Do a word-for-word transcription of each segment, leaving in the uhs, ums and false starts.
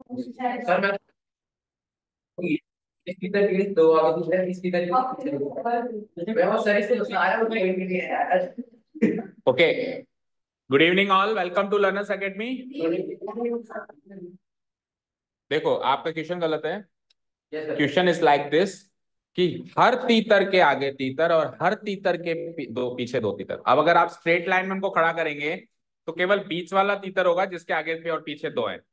Sir मैं इसकी तरह दो आगे दूसरा इसकी तरह बहुत सारी से उसमें आया उसमें एक नहीं है। Okay, good evening all, welcome to learners academy. देखो, आपका क्वेश्चन गलत है। क्वेश्चन इज लाइक दिस कि हर तीतर के आगे तीतर और हर तीतर के पी- दो पीछे दो तीतर। अब अगर आप स्ट्रेट लाइन में उनको खड़ा करेंगे तो केवल बीच वाला तीतर होगा जिसके आगे पे और पीछे दो है।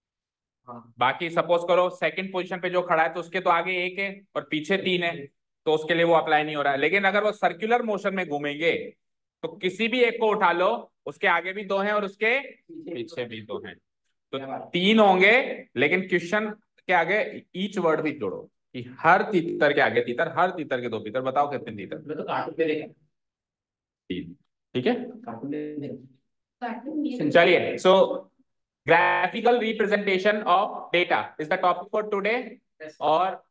बाकी सपोज करो सेकंड पोजीशन पे जो खड़ा है तो उसके तो आगे एक है और पीछे तीन है, तो उसके लिए वो अप्लाई नहीं हो रहा है। लेकिन अगर वो सर्कुलर मोशन में घूमेंगे तो किसी भी एक को उठा लो, उसके आगे भी दो हैं और उसके पीछे भी दो हैं, तो तीन होंगे। लेकिन क्वेश्चन के आगे ईच वर्ड भी जोड़ो कि हर तीतर के आगे तीतर, हर तीतर के दो तीतर। बताओ कितने तीतर? मैं तो कार्टून पे देखा। तीन। ठीक है, कार्टून पे देखा। चलिए। So graphical representation of data is the topic for today. और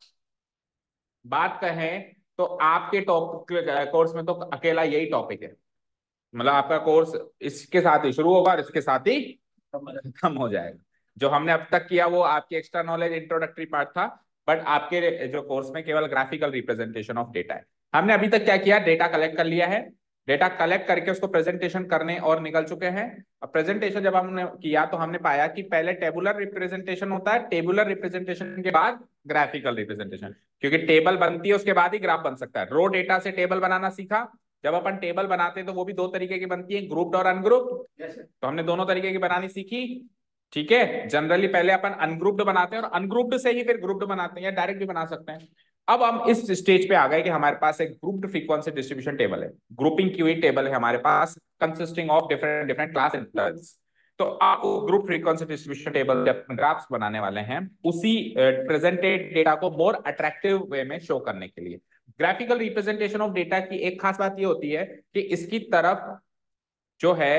बात कहें तो आपके टॉपिक कोर्स में तो अकेला यही टॉपिक है। मतलब आपका कोर्स इसके साथ ही शुरू होगा और इसके साथ ही खत्म हो जाएगा। जो हमने अब तक किया वो आपकी एक्स्ट्रा नॉलेज इंट्रोडक्टरी पार्ट था, बट आपके जो कोर्स में केवल ग्राफिकल रिप्रेजेंटेशन ऑफ डेटा है। हमने अभी तक क्या किया? डेटा कलेक्ट कर लिया है, डेटा कलेक्ट करके उसको प्रेजेंटेशन करने और निकल चुके हैं। अब प्रेजेंटेशन जब हमने किया तो हमने पाया कि पहले टेबुलर रिप्रेजेंटेशन होता है, टेबुलर रिप्रेजेंटेशन के बाद ग्राफिकल रिप्रेजेंटेशन, क्योंकि टेबल बनती है उसके बाद ही ग्राफ बन सकता है। रो डेटा से टेबल बनाना सीखा। जब अपन टेबल बनाते हैं तो वो भी दो तरीके की बनती है, ग्रुप्ड और अनग्रुप्ड। तो हमने दोनों तरीके की बनानी सीखी। ठीक है, जनरली पहले अपन अनग्रुप्ड बनाते हैं और अनग्रुप्ड से ही फिर ग्रुप्ड बनाते हैं, या डायरेक्ट भी बना सकते हैं। अब हम इस स्टेज पे आ गए कि हमारे पास एक ग्रुप्ड फ्रीक्वेंसी डिस्ट्रीब्यूशन टेबल है, ग्रुपिंग क्यूई टेबल है हमारे पास, consisting of different different class intervals. तो आप ग्रुप फ्रीक्वेंसी डिस्ट्रीब्यूशन टेबल जब ग्राफ्स बनाने वाले हैं, उसी प्रेजेंटेड डेटा को मोर अट्रैक्टिव वे में शो करने के लिए, ग्राफिकल रिप्रेजेंटेशन ऑफ डेटा की एक खास बात ये होती है कि इसकी तरफ जो है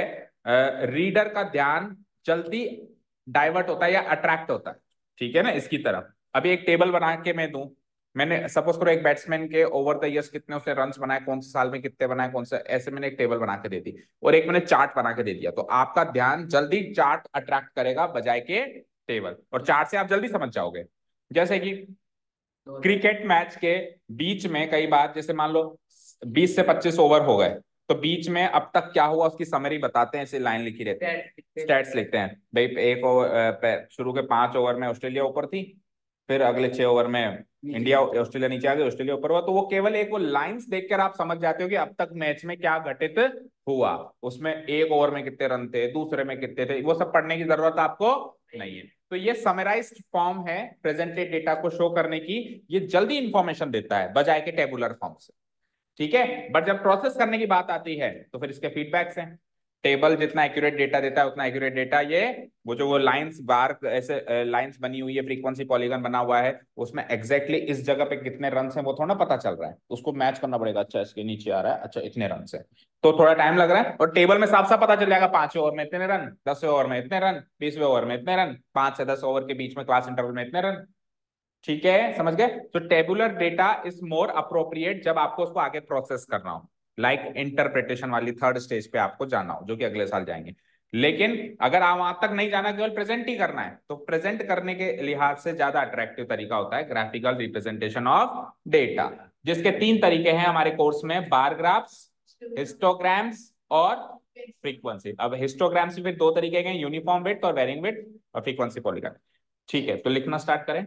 रीडर का ध्यान जल्दी डाइवर्ट होता है या अट्रैक्ट होता है। ठीक है ना, इसकी तरफ। अभी एक टेबल बना के मैं दूं, मैंने सपोज करो एक बैट्समैन के ओवर द इयर्स कितने उसने रन्स बनाए, कौन से साल में कितने बनाए, कौन से, ऐसे मैंने एक टेबल बना के दे दी और एक मैंने चार्ट बना के दे दिया, तो आपका ध्यान जल्दी चार्ट अट्रैक्ट करेगा बजाय के टेबल, और चार्ट से आप जल्दी समझ जाओगे। जैसे कि क्रिकेट मैच के बीच में कई बार, जैसे मान लो बीस से पच्चीस ओवर हो गए, तो बीच में अब तक क्या हुआ उसकी समरी बताते हैं, ऐसे लाइन लिखी रहती है, स्टैट्स लिखते हैं भाई। एक ओवर शुरू के पांच ओवर में ऑस्ट्रेलिया ऊपर थी, फिर अगले छह ओवर में इंडिया ऑस्ट्रेलिया नीचे आ गई, ऑस्ट्रेलिया ऊपर हुआ। तो वो केवल एक वो लाइंस देखकर आप समझ जाते हो कि अब तक मैच में क्या घटित हुआ, उसमें एक ओवर में कितने रन थे, दूसरे में कितने थे, वो सब पढ़ने की जरूरत आपको नहीं है। तो ये समराइज्ड फॉर्म है प्रेजेंटेड डेटा को शो करने की, ये जल्दी इंफॉर्मेशन देता है बजाय के टेबुलर फॉर्म से। ठीक है, बट जब प्रोसेस करने की बात आती है तो फिर इसके फीडबैक्स हैं। टेबल जितना एक्यूरेट डेटा देता है उतना एक्यूरेट डेटा ये, वो जो वो लाइंस बार ऐसे लाइंस बनी हुई है, फ्रीक्वेंसी पॉलीगन बना हुआ है, उसमें एग्जैक्टली exactly इस जगह पे कितने रन हैं वो थोड़ा ना पता चल रहा है, उसको मैच करना पड़ेगा। अच्छा इसके नीचे आ रहा है, अच्छा इतने रन है, तो थोड़ा टाइम लग रहा है। और टेबल में साफ साफ पता चल जाएगा, पांचवें ओवर में इतने रन, दसवें ओवर में इतने रन, बीसवें ओवर में इतने रन, पांच से दस ओवर के बीच में क्लास इंटरवल में इतने रन। ठीक है, समझ गए? तो tabular data is more appropriate जब आपको उसको आगे प्रोसेस करना हो, लाइक like इंटरप्रिटेशन वाली थर्ड स्टेज पे आपको जाना हो, जो कि अगले साल जाएंगे। लेकिन अगर आप वहां तक नहीं जाना, केवल प्रेजेंट ही करना है, तो प्रेजेंट करने के लिहाज से ज्यादा अट्रैक्टिव तरीका होता है ग्राफिकल रिप्रेजेंटेशन ऑफ डेटा, जिसके तीन तरीके हैं हमारे कोर्स में, बार ग्राफ्स, हिस्टोग्राम्स और फ्रीक्वेंसी। अब हिस्टोग्राम्स फिर दो तरीके के, यूनिफॉर्म विड्थ और वेरिंग विड्थ, और फ्रीक्वेंसी पॉलीगॉन। ठीक है, तो लिखना स्टार्ट करें।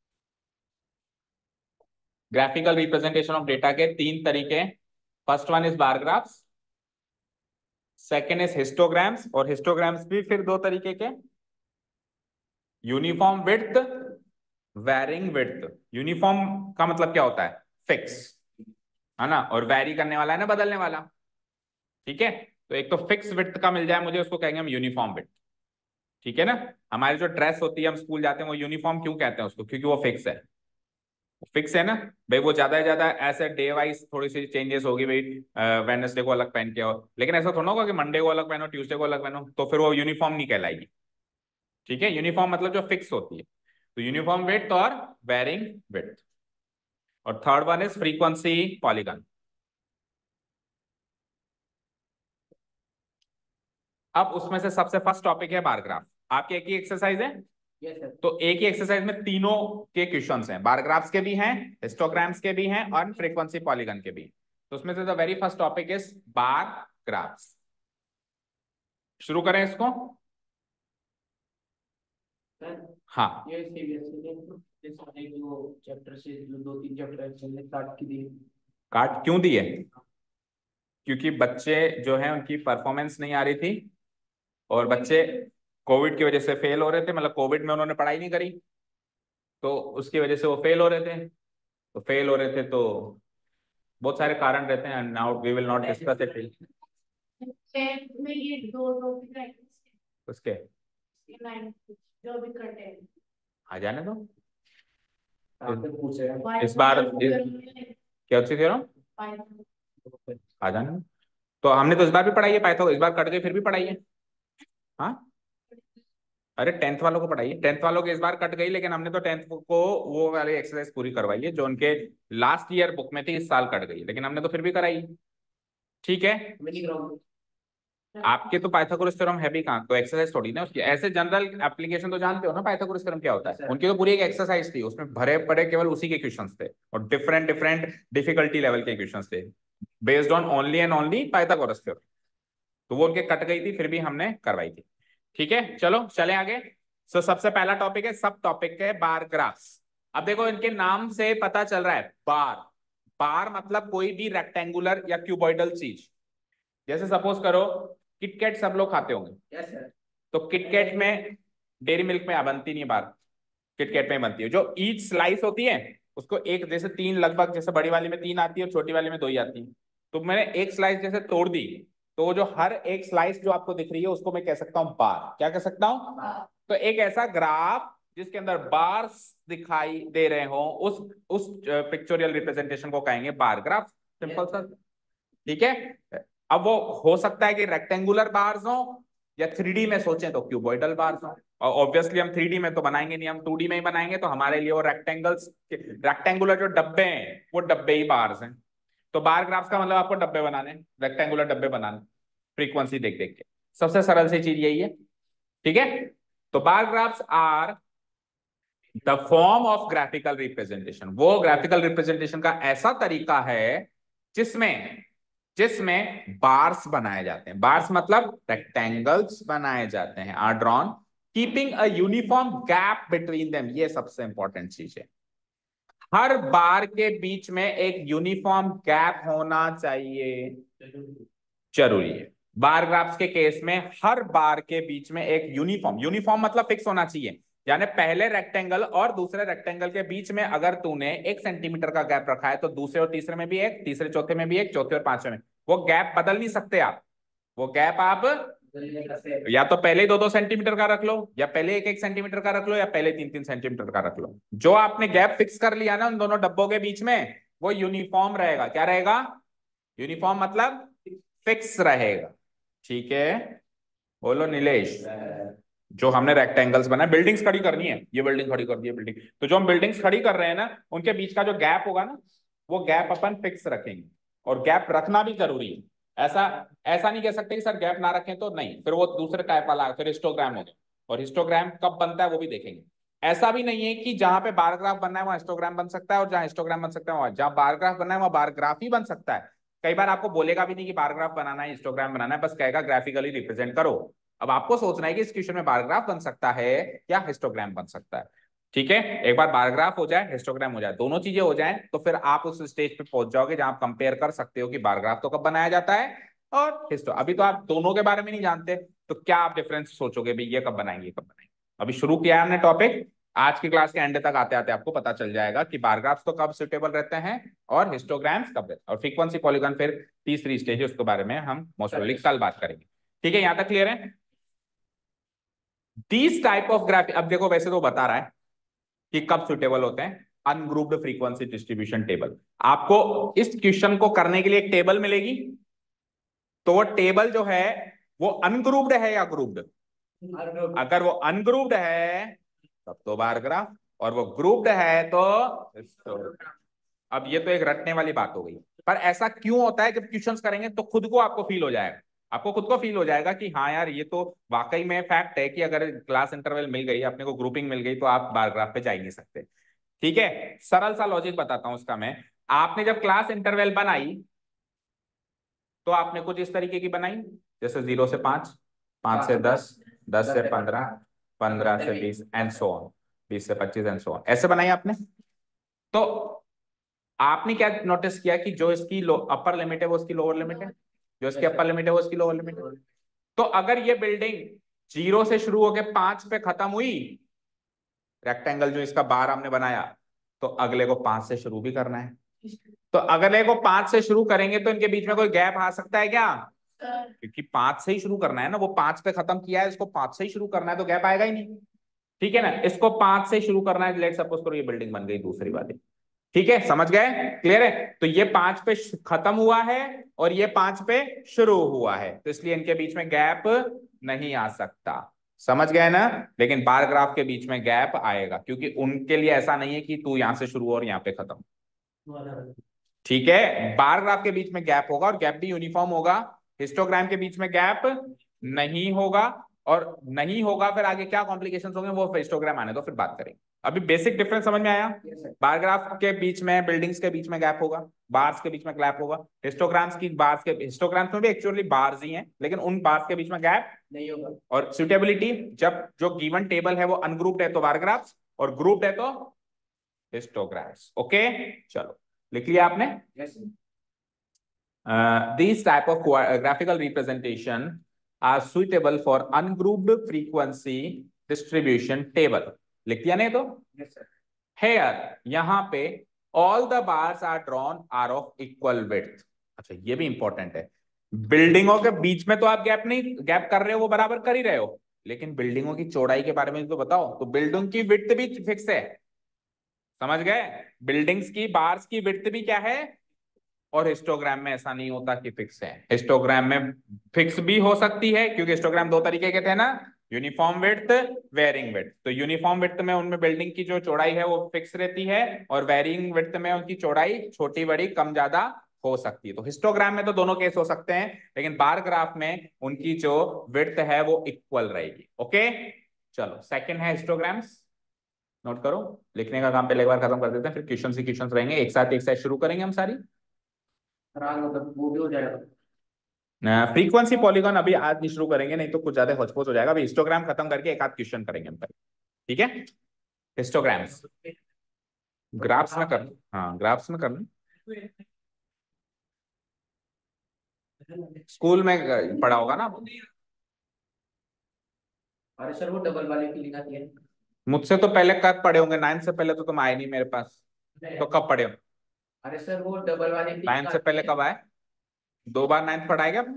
ग्राफिकल रिप्रेजेंटेशन ऑफ डेटा के तीन तरीके, first one is bar graphs, second is histograms, और हिस्टोग्राम्स भी फिर दो तरीके के, uniform width, varying width. Uniform का मतलब क्या होता है? फिक्स, है ना, और वैरी करने वाला है ना, बदलने वाला। ठीक है, तो एक तो फिक्स विड्थ का मिल जाए मुझे, उसको कहेंगे हम यूनिफॉर्म विड्थ। ठीक है ना, हमारी जो ड्रेस होती है, हम स्कूल जाते हैं, वो यूनिफॉर्म क्यों कहते हैं उसको? क्योंकि वो फिक्स है, फिक्स है ना भाई। वो ज्यादा से ज्यादा ऐसे डे वाइज थोड़ी सी चेंजेस होगी भाई, वेडनेसडे को अलग पहन के आओ, लेकिन ऐसा थोड़ा होगा कि मंडे को अलग पहनो, ट्यूसडे को अलग पहनो, तो फिर वो यूनिफॉर्म नहीं कहलाएगी। ठीक है, यूनिफॉर्म मतलब जो फिक्स होती है। तो यूनिफॉर्म विड्थ और वेरिंग विड्थ। और third one is frequency polygon. अब उसमें से सबसे फर्स्ट टॉपिक है बार ग्राफ। आपकी एक ही एक्सरसाइज है, यस सर। तो एक ही एक्सरसाइज में तीनों के क्वेश्चंस हैं, बार ग्राफ्स के भी हैं, हिस्टोग्राम्स के भी हैं और फ्रीक्वेंसी पॉलीगन के भी। तो उसमें से the very first topic is bar graphs. शुरू करें इसको। सर हाँ, ये सीबीएसई ने ये सारे जो चैप्टर से जो दो तीन चैप्टर चलने काट के दिए। काट क्यों दिए? क्योंकि बच्चे जो हैं उनकी परफॉर्मेंस नहीं आ रही थी और बच्चे कोविड की वजह से फेल हो रहे थे, मतलब कोविड में उन्होंने पढ़ाई नहीं करी तो उसकी वजह से वो फेल हो रहे थे। तो फेल हो रहे थे तो बहुत सारे कारण रहते हैं, now we will not discuss it. Tenth में ये दो टॉपिक है उसके इसके नाइन्थ जो भी करते हैं आ जाने दो। आपसे पूछ रहे हैं। इस बार इस, क्या अच्छी कह रहा हूँ, आ जाने दो। तो हमने तो इस बार भी पढ़ाई है पाइथन, इस बार कट गई फिर भी पढ़ाई है। हाँ, अरे टेंथ वालों को पढ़ाई है, टेंथ वालों की इस बार कट गई, लेकिन हमने तो टेंथ को वो वाली एक्सरसाइज पूरी करवाई है जो उनके लास्ट ईयर बुक में थी, इस साल कट गई, लेकिन हमने तो फिर भी कराई। ठीक है, मैं नहीं कराऊंगा। आपके तो पाइथागोरस थ्योरम है भी कहाँ, तो एक्सरसाइज थोड़ी ना उसकी, ऐसे जनरल एप्लीकेशन तो जानते हो ना पाइथागोरस थ्योरम क्या होता है। उनकी तो पूरी एक एक्सरसाइज थी, उसमें भरे पड़े केवल उसी के क्वेश्चंस थे और डिफरेंट डिफरेंट डिफिकल्टी लेवल के क्वेश्चंस थे based on only and only Pythagoras theorem. तो वो उनके कट गई थी फिर भी हमने करवाई थी। ठीक है, चलो चले आगे। सो so, सबसे पहला टॉपिक है, सब टॉपिक है बार ग्राफ्स। अब देखो इनके नाम से पता चल रहा है बार। बार मतलब कोई भी रेक्टेंगुलर या क्यूबॉइडल चीज। जैसे सपोज करो किटकैट सब लोग खाते होंगे। Yes sir. तो किटकैट में डेयरी मिल्क में बनती नहीं है बार, किटकैट में बनती है। जो ईच स्लाइस होती है उसको एक, जैसे तीन लगभग, जैसे बड़ी वाली में तीन आती है और छोटी वाली में दो ही आती है। तो मैंने एक स्लाइस जैसे तोड़ दी तो जो हर एक स्लाइस जो आपको दिख रही है उसको मैं कह सकता हूं बार। क्या कह सकता हूं? तो एक ऐसा ग्राफ जिसके अंदर बार्स दिखाई दे रहे हो उस उस पिक्चोरियल रिप्रेजेंटेशन को कहेंगे बार ग्राफ। सिंपल सा। ठीक है, अब वो हो सकता है कि रेक्टेंगुलर बार्स हो या थ्री डी में सोचें तो क्यूबॉइडल बार्स हो। और ऑब्वियसली हम थ्री डी में तो बनाएंगे नहीं, हम टू डी में ही बनाएंगे, तो हमारे लिए वो रेक्टेंगल्स, रेक्टेंगुलर जो डब्बे हैं वो डब्बे ही बार्स हैं। तो बार ग्राफ्स का मतलब आपको डब्बे बनाने, रेक्टेंगुलर डब्बे बनाने फ्रीक्वेंसी देख देख के। सबसे सरल सी चीज यही है। ठीक है, तो bar graphs are the form of graphical representation. वो ग्राफिकल रिप्रेजेंटेशन का ऐसा तरीका है जिसमें जिसमें बार्स बनाए जाते हैं। बार्स मतलब रेक्टेंगल्स बनाए जाते हैं, are drawn keeping a uniform gap between them. ये सबसे इंपॉर्टेंट चीज है, हर बार के बीच में एक यूनिफॉर्म गैप होना चाहिए, जरूरी है। बार ग्राफ्स के केस में हर बार के बीच में एक यूनिफॉर्म, यूनिफॉर्म मतलब फिक्स होना चाहिए, यानी पहले रेक्टेंगल और दूसरे रेक्टेंगल के बीच में अगर तूने एक सेंटीमीटर का गैप रखा है तो दूसरे और तीसरे में भी एक, तीसरे चौथे में भी एक, चौथे और पांचवे में। वो गैप बदल नहीं सकते आप। वो गैप आप या तो पहले ही दो दो सेंटीमीटर का रख लो, या पहले एक एक सेंटीमीटर का रख लो, या पहले तीन तीन सेंटीमीटर का रख लो। जो आपने गैप फिक्स कर लिया ना उन दोनों डब्बों के बीच में, वो यूनिफॉर्म रहेगा। क्या रहेगा? यूनिफॉर्म मतलब फिक्स रहेगा। ठीक है, बोलो नीलेश। जो हमने रेक्टेंगल्स बनाए, बिल्डिंग्स खड़ी करनी है, ये बिल्डिंग खड़ी कर दी है बिल्डिंग, तो जो हम बिल्डिंग्स खड़ी कर रहे हैं ना उनके बीच का जो गैप होगा ना वो गैप अपन फिक्स रखेंगे, और गैप रखना भी जरूरी है। ऐसा ऐसा नहीं कह सकते कि सर गैप ना रखें तो नहीं, फिर वो दूसरे टाइप वाला, फिर हिस्टोग्राम हो गया। और हिस्टोग्राम कब बनता है वो भी देखेंगे। ऐसा भी नहीं है कि जहां पे बार ग्राफ बनना है वहां हिस्टोग्राम बन सकता है, और जहां हिस्टोग्राम बन सकता है वहां, जहां बार ग्राफ बनना है वहां बार ग्राफ ही बन सकता है। कई बार आपको बोलेगा भी नहीं कि बार ग्राफ बनाना है, हिस्टोग्राम बनाना है, बस कहेगा ग्राफिकली रिप्रेजेंट करो। अब आपको सोचना है कि इस क्वेश्चन में बार ग्राफ बन सकता है या हिस्टोग्राम बन सकता है। ठीक है, एक बार बार ग्राफ हो जाए, हिस्टोग्राम हो जाए, दोनों चीजें हो जाएं, तो फिर आप उस स्टेज पे पहुंच जाओगे जहां आप कंपेयर कर सकते हो कि बार ग्राफ तो कब बनाया जाता है और हिस्टो। अभी तो आप दोनों के बारे में नहीं जानते, तो क्या आप डिफरेंस सोचोगे भाई ये कब बनाएंगे, कब बनाएंगे। अभी शुरू किया है हमने टॉपिक, आज की क्लास के एंड तक आते आते आपको पता चल जाएगा कि बार ग्राफ्स तो कब सुटेबल रहते हैं और हिस्टोग्राम्स कब रहते हैं, और फ्रीक्वेंसी पॉलीगॉन फिर तीसरी स्टेज है, उसके बारे में हम मोस्ट प्रोबेबली कल बात करेंगे। ठीक है, यहां तक क्लियर है? दिस टाइप ऑफ ग्राफ, अब देखो वैसे तो बता रहा है कि कब सुटेबल होते हैं, अनग्रुप्ड फ्रीक्वेंसी डिस्ट्रीब्यूशन टेबल। आपको इस क्वेश्चन को करने के लिए एक टेबल मिलेगी, तो वो टेबल जो है वो अनग्रुप्ड है या ग्रुप्ड? अगर वो अनग्रुप्ड है तब तो बार ग्राफ, और वो ग्रुप्ड है तो हिस्टोग्राम। अब ये तो एक रटने वाली बात हो गई, पर ऐसा क्यों होता है? जब क्वेश्चंस करेंगे तो खुद को आपको फील हो जाएगा। आपको खुद को फील हो जाएगा कि हाँ यार ये तो वाकई में फैक्ट है कि अगर क्लास इंटरवल मिल गई, अपने को ग्रुपिंग मिल गई, तो आप बार ग्राफ पे जा ही नहीं सकते। ठीक है, सरल सा लॉजिक बताता हूं उसका मैं। आपने जब क्लास इंटरवल बनाई तो आपने कुछ इस तरीके की बनाई, जैसे जीरो से पांच, पांच से दस, दस से पंद्रह, पंद्रह से बीस एंड सो ऑन, बीस से पच्चीस एंड सो ऑन, ऐसे बनाई आपने। तो आपने क्या नोटिस किया कि जो इसकी अपर लिमिट है वो उसकी लोअर लिमिट है, जो इसकी अपर लिमिट है वो उसकी लोअर लिमिट है। तो अगर ये बिल्डिंग जीरो से शुरू होकर पांच पे खत्म हुई, रेक्टेंगल जो इसका बार हमने बनाया, तो अगले को पांच से शुरू भी करना है। तो अगले को पांच से शुरू करेंगे तो इनके बीच में कोई गैप आ सकता है क्या? क्योंकि पांच से ही शुरू करना है ना, वो पांच पे खत्म किया है, इसको पांच से ही शुरू करना है, तो गैप आएगा ही नहीं। ठीक है ना, इसको पांच से शुरू करना है, लेट सपोज करो ये बिल्डिंग बन गई दूसरी वाली। ठीक है, समझ गए? क्लियर है? तो ये पांच पे खत्म हुआ है और ये पांच पे शुरू हुआ है, तो इसलिए इनके बीच में गैप नहीं आ सकता। समझ गए ना? लेकिन बार ग्राफ के बीच में गैप आएगा, क्योंकि उनके लिए ऐसा नहीं है कि तू यहां से शुरू और यहां पे खत्म। ठीक है, बार ग्राफ के बीच में गैप होगा और गैप भी यूनिफॉर्म होगा। हिस्टोग्राम के बीच में गैप नहीं होगा, और नहीं होगा फिर आगे क्या कॉम्प्लिकेशंस होंगे वो हिस्टोग्राम आने दो, फिर बात करेंगे। अभी बेसिक डिफरेंस समझ में आया? बार ग्राफ के बीच में बिल्डिंग्स के बीच में गैप होगा, बार्स के बीच में गैप होगा। हिस्टोग्राम्स की बार्स के हिस्टोग्राम्स में भी एक्चुअली बार्स ही हैं, लेकिन उन बार्स के बीच में गैप नहीं होगा। और सुटेबिलिटी, जब जो गिवन टेबल है वो अनग्रुप्ड है तो बार ग्राफ्स, और ग्रुप्ड है तो हिस्टोग्राम्स। ओके, चलो लिख लिया आपने? This type of graphical representation are suitable for ungrouped frequency distribution table. लिख दिया नहीं तो? हेयर, यहां पे all the bars are drawn are of equal width. अच्छा, ये भी इंपॉर्टेंट है। बिल्डिंगों के बीच में तो आप गैप नहीं गैप कर रहे हो, वो बराबर कर ही रहे हो, लेकिन बिल्डिंगों की चौड़ाई के बारे में तो बताओ। तो बिल्डिंग की विड्थ भी फिक्स है, समझ गए? बिल्डिंग्स की बार्स की विड्थ भी क्या है, और हिस्टोग्राम में ऐसा नहीं होता कि फिक्स है। हिस्टोग्राम में फिक्स भी हो सकती है, क्योंकि हिस्टोग्राम दो तरीके के थे ना, यूनिफॉर्म विड्थ, वेरिंग विड्थ। तो यूनिफॉर्म विड्थ में उनमें बिल्डिंग की जो चौड़ाई है वो फिक्स रहती है, और वेरिंग विड्थ में उनकी चौड़ाई छोटी बड़ी कम ज्यादा हो सकती है। तो हिस्टोग्राम में तो दोनों केस हो सकते हैं, लेकिन बार ग्राफ में उनकी जो विड्थ है वो इक्वल रहेगी। ओके, चलो सेकंड है हिस्टोग्राम्स। नोट करो, लिखने का काम पहले एक बार खत्म कर देते हैं, फिर क्वेश्चन ही क्वेश्चन रहेंगे, एक साथ एक साथ शुरू करेंगे हम सारी। मतलब वो भी हो जाएगा। फ्रीक्वेंसी पॉलीगॉन अभी आज नहीं शुरू करेंगे, नहीं तो कुछ ज्यादा होचपोच हो जाएगा। अभी हिस्टोग्राम खत्म करके एक आध क्वेश्चन करेंगे हम। ठीक है, हिस्टोग्राम्स ग्राफ्स में कर, हाँ ग्राफ्स में कर लो। स्कूल में पढ़ा होगा ना? अरे सर वो डबल वाली फीलिंग आती है। मुझसे तो पहले कब पढ़े होंगे? नाइन्थ से पहले तो तुम आए नहीं मेरे पास, तो कब पढ़े हो? अरे सर वो डबल वाली नाइन्थ से पहले कब आए? दो बार नाइन्थ पढ़ाया क्या?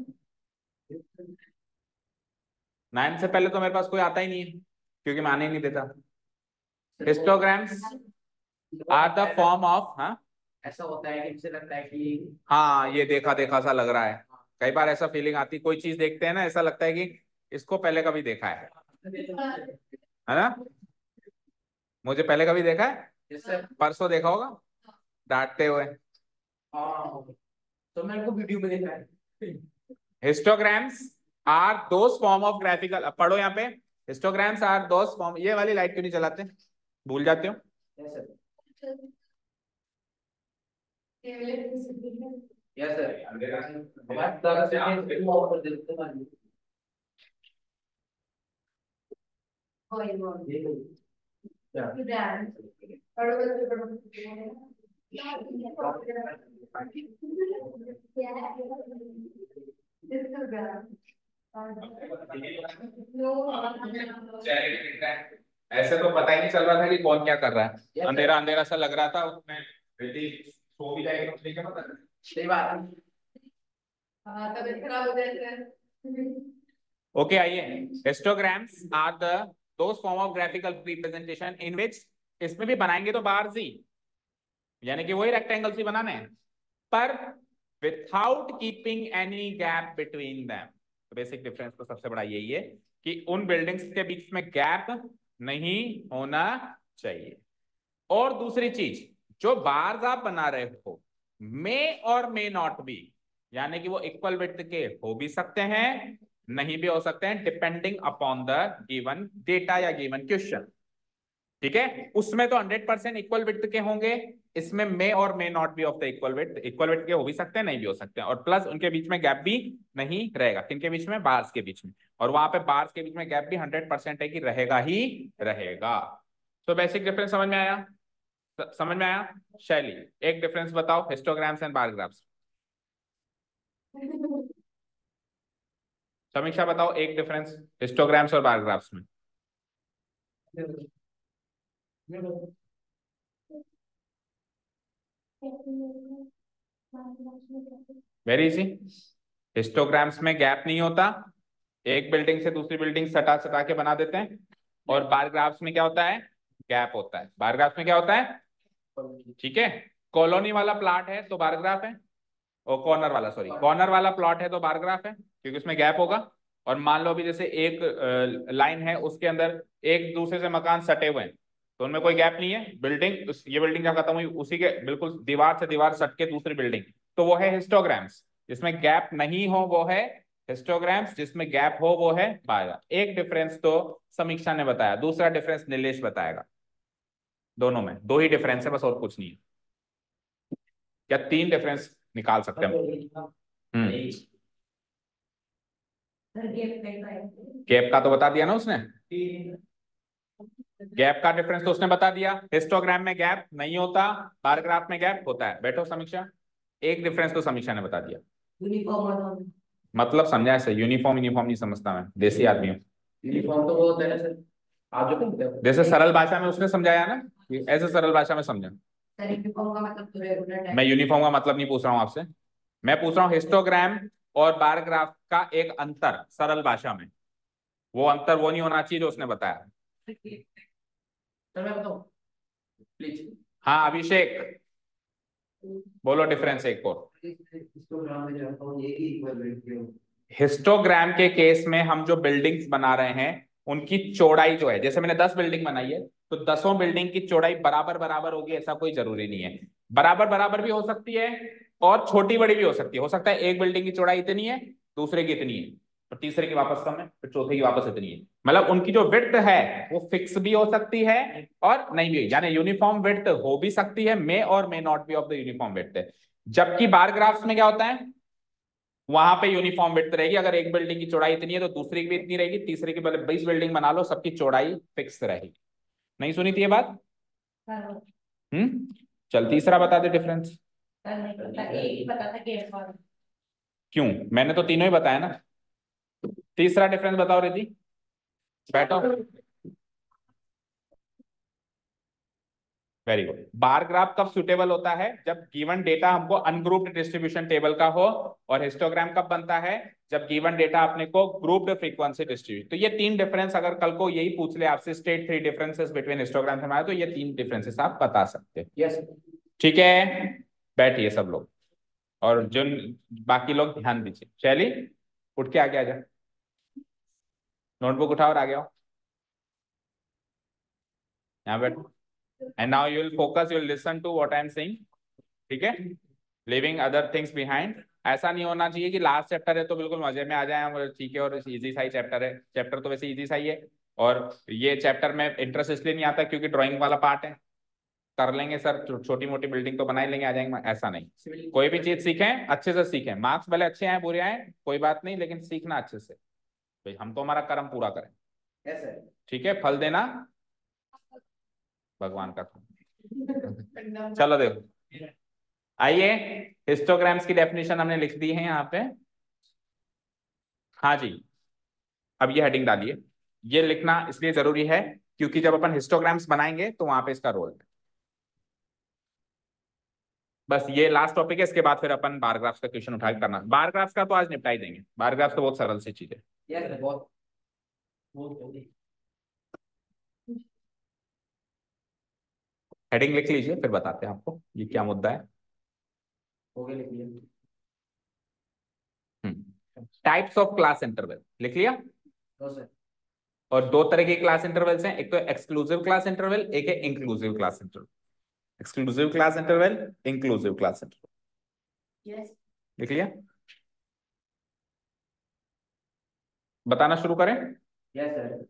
नाइन्थ से पहले तो मेरे पास कोई आता ही नहीं है, क्योंकि मैं आने ही नहीं देता। Histograms are the form of, हाँ ऐसा होता है कि मुझे लगता है कि हाँ ये देखा देखा सा लग रहा है। कई बार ऐसा फीलिंग आती, कोई चीज देखते हैं ना, ऐसा लगता है कि इसको पहले कभी देखा है है ना? मुझे पहले कभी देखा है, परसों देखा होगा डांटते हुए। हाँ, तो मैंने को वीडियो में देखा है। Histograms are those form of graphical, अब पढ़ो यहाँ पे। हिस्टोग्राम्स आर दोस फॉर्म, ये वाली लाइट क्यों नहीं चलाते, भूल जाते हो? यस सर, हमारे तरफ से ऑफर देते हैं। कोई नहीं ऐसे तो पता ही नहीं चल रहा था कि कौन क्या कर रहा है, अंधेरा अंधेरा सा लग रहा था उसमें। बेटी सो भी जाएगी तो ठीक है, पता नहीं। सही बात है। हाँ, तबीयत खराब हो जाए। ओके, आइए। Histograms are the those form of graphical representation in which, इसमें भी बनाएंगे तो बार्स ही, यानी कि वही रेक्टेंगल्स ही बनाने हैं, पर without keeping any gap between them. Basic difference तो सबसे बड़ा यही है कि उन बिल्डिंग्स के बीच में गैप नहीं होना चाहिए। और दूसरी चीज, जो बार्स आप बना रहे हो मे और मे नॉट बी यानी कि वो इक्वल विड्थ के हो भी सकते हैं, नहीं भी हो सकते हैं, depending upon the given data या गिवन क्वेश्चन। ठीक है, उसमें तो हंड्रेड परसेंट इक्वल विड्थ के होंगे, इसमें मे और may not be of the equal width, equal width के हो भी सकते हैं, नहीं भी हो सकते हैं, और प्लस उनके बीच में गैप भी नहीं रहेगा। किनके बीच में? बार्स के बीच में। और वहां पे बार्स के बीच में गैप भी हंड्रेड परसेंट है कि रहेगा ही रहेगा। तो बेसिक डिफरेंस समझ में आया? स- समझ में आया? शैली, एक डिफरेंस बताओ हिस्टोग्राम्स एंड बार ग्राफ्स। समीक्षा बताओ एक डिफरेंस हिस्टोग्राम्स और बार ग्राफ्स में। Very easy. हिस्टोग्राम्स में गैप नहीं होता, एक बिल्डिंग से दूसरी बिल्डिंग सटा सटा के बना देते हैं। और बार ग्राफ्स में क्या होता है? गैप होता है। बार ग्राफ्स में क्या होता है? ठीक है, कॉलोनी वाला प्लॉट है तो बार ग्राफ है, और कॉर्नर वाला, सॉरी कॉर्नर वाला प्लॉट है तो बार ग्राफ है, क्योंकि उसमें गैप होगा। और मान लो अभी जैसे एक लाइन है, उसके अंदर एक दूसरे से मकान सटे हुए हैं, तो उनमें कोई गैप नहीं है। बिल्डिंग, ये बिल्डिंग जहाँ खत्म हुई उसी के बिल्कुल दीवार से दीवार सट के दूसरी बिल्डिंग, तो वो है हिस्टोग्राम्स। जिसमें गैप नहीं हो वो है हिस्टोग्राम्स, जिसमें गैप हो वो है बार। एक डिफरेंस तो समीक्षा ने बताया, दूसरा डिफरेंस नीलेश बताएगा। दोनों में दो ही डिफरेंस है बस, और कुछ नहीं है। क्या तीन डिफरेंस निकाल सकते हैं? हम्म गैप का तो बता दिया ना उसने, गैप का डिफरेंस तो उसने बता दिया। हिस्टोग्राम में गैप नहीं होता, बार ग्राफ में गैप होता है। बैठो समीक्षा, एक डिफरेंस तो समीक्षा ने बता दिया। यूनिफॉर्म मतलब समझा ऐसे, यूनिफॉर्म यूनिफॉर्म नहीं समझता मैं, देसी आदमी हूँ। यूनिफॉर्म तो वो होता है ना सर, आप जो कहते हो जैसे सरल भाषा में उसने समझाया ना, कि ऐसे सरल भाषा में समझा। सर यूनिफॉर्म का मतलब तो रेगुलर मैं यूनिफॉर्म का मतलब नहीं पूछ रहा हूँ आपसे, मैं पूछ रहा हूँ हिस्टोग्राम और बार ग्राफ का एक अंतर सरल भाषा में। वो अंतर वो नहीं होना चाहिए जो उसने बताया। सर मैं बताऊं प्लीज। हाँ अभिषेक, बोलो डिफरेंस एक और। हिस्टोग्राम में जो है वो ये ही इक्वल रेट है। हिस्टोग्राम के केस में हम जो बिल्डिंग्स बना रहे हैं उनकी चौड़ाई जो है, जैसे मैंने दस बिल्डिंग बनाई है तो दसों बिल्डिंग की चौड़ाई बराबर बराबर होगी ऐसा कोई जरूरी नहीं है। बराबर बराबर भी हो सकती है और छोटी बड़ी भी हो सकती है। हो सकता है एक बिल्डिंग की चौड़ाई इतनी है, दूसरे की इतनी है, और तीसरे की वापस कम है, फिर चौथे की वापस इतनी है। मतलब उनकी जो विड्थ है वो फिक्स भी हो सकती है और नहीं भी, यानी यूनिफॉर्म विड्थ हो भी सकती है, मे और may not be of the uniform width. जबकि बार ग्राफ्स में क्या होता है, वहां पे यूनिफॉर्म विड्थ रहेगी। अगर एक बिल्डिंग की चौड़ाई इतनी है तो दूसरी की भी इतनी रहेगी, तीसरे की बल्कि बीस बिल्डिंग बना लो सबकी चौड़ाई फिक्स रहेगी। नहीं सुनी थी ये बात? हम्म चल तीसरा बता दे डिफरेंस। क्यों, मैंने तो तीनों ही बताया ना। तीसरा डिफरेंस बताओ रिद्धि, बैठो। Very good. बार ग्राफ कब सुटेबल होता है? जब गिवन डेटा हमको अनग्रुप्ड डिस्ट्रीब्यूशन टेबल का हो। और हिस्टोग्राम कब बनता है? जब गिवन डेटा अपने को ग्रुप्ड फ्रीक्वेंसी डिस्ट्रीब्यूट। तो ये तीन डिफरेंस अगर कल को यही पूछ ले आपसे, state three differences between histogram हमारे, तो ये तीन डिफरेंसेस आप बता सकते हैं। यस ठीक है, बैठिए सब लोग, और जो बाकी लोग ध्यान दीजिए। शैली उठ के आगे आ जाओ, नोटबुक उठाओ और आगे आओ, यहाँ बैठो। And now you will focus, you will listen to what I am saying. ठीक है, लिविंग अदर थिंग्स बिहाइंड। ऐसा नहीं होना चाहिए कि लास्ट चैप्टर है तो बिल्कुल मजे में आ जाए हम, ठीक है, और इजी सा ही चैप्टर है। चैप्टर तो वैसे इजी सा ही है, और ये चैप्टर में इंटरेस्ट इसलिए नहीं आता क्योंकि ड्राइंग वाला पार्ट है। कर लेंगे सर, छोटी मोटी बिल्डिंग तो बना ही लेंगे, आ जाएंगे, ऐसा नहीं। कोई भी चीज सीखें अच्छे से सीखें, मार्क्स भले अच्छे आए बुरे आए कोई बात नहीं, लेकिन सीखना अच्छे से। भाई हम तो हमारा कर्म पूरा करें। Yes sir. ठीक है, फल देना भगवान का काम। चलो देखो, आइए, हिस्टोग्राम्स की डेफिनेशन हमने लिख दी है यहाँ पे। हाँ जी, अब ये हेडिंग डालिए। ये लिखना इसलिए जरूरी है क्योंकि जब अपन हिस्टोग्राम्स बनाएंगे तो वहां पे इसका रोल है। बस ये लास्ट टॉपिक है, इसके बाद फिर अपन बार ग्राफ्स का क्वेश्चन उठा के करना। बार ग्राफ्स का तो आज निपटा ही देंगे, बार ग्राफ्स तो बहुत सरल सी चीज है। यस सर, बहुत बहुत जल्दी। हेडिंग लिख लीजिए, फिर बताते हैं आपको ये क्या मुद्दा है। हो गया, लिख लिया। टाइप्स ऑफ क्लास इंटरवल लिख लिया। No sir. और दो तरह के क्लास इंटरवल्स हैं, एक तो एक्सक्लूसिव क्लास इंटरवल, एक है inclusive class interval. Exclusive class interval, inclusive class interval, yes लिख लिया। बताना शुरू करें? Yes sir.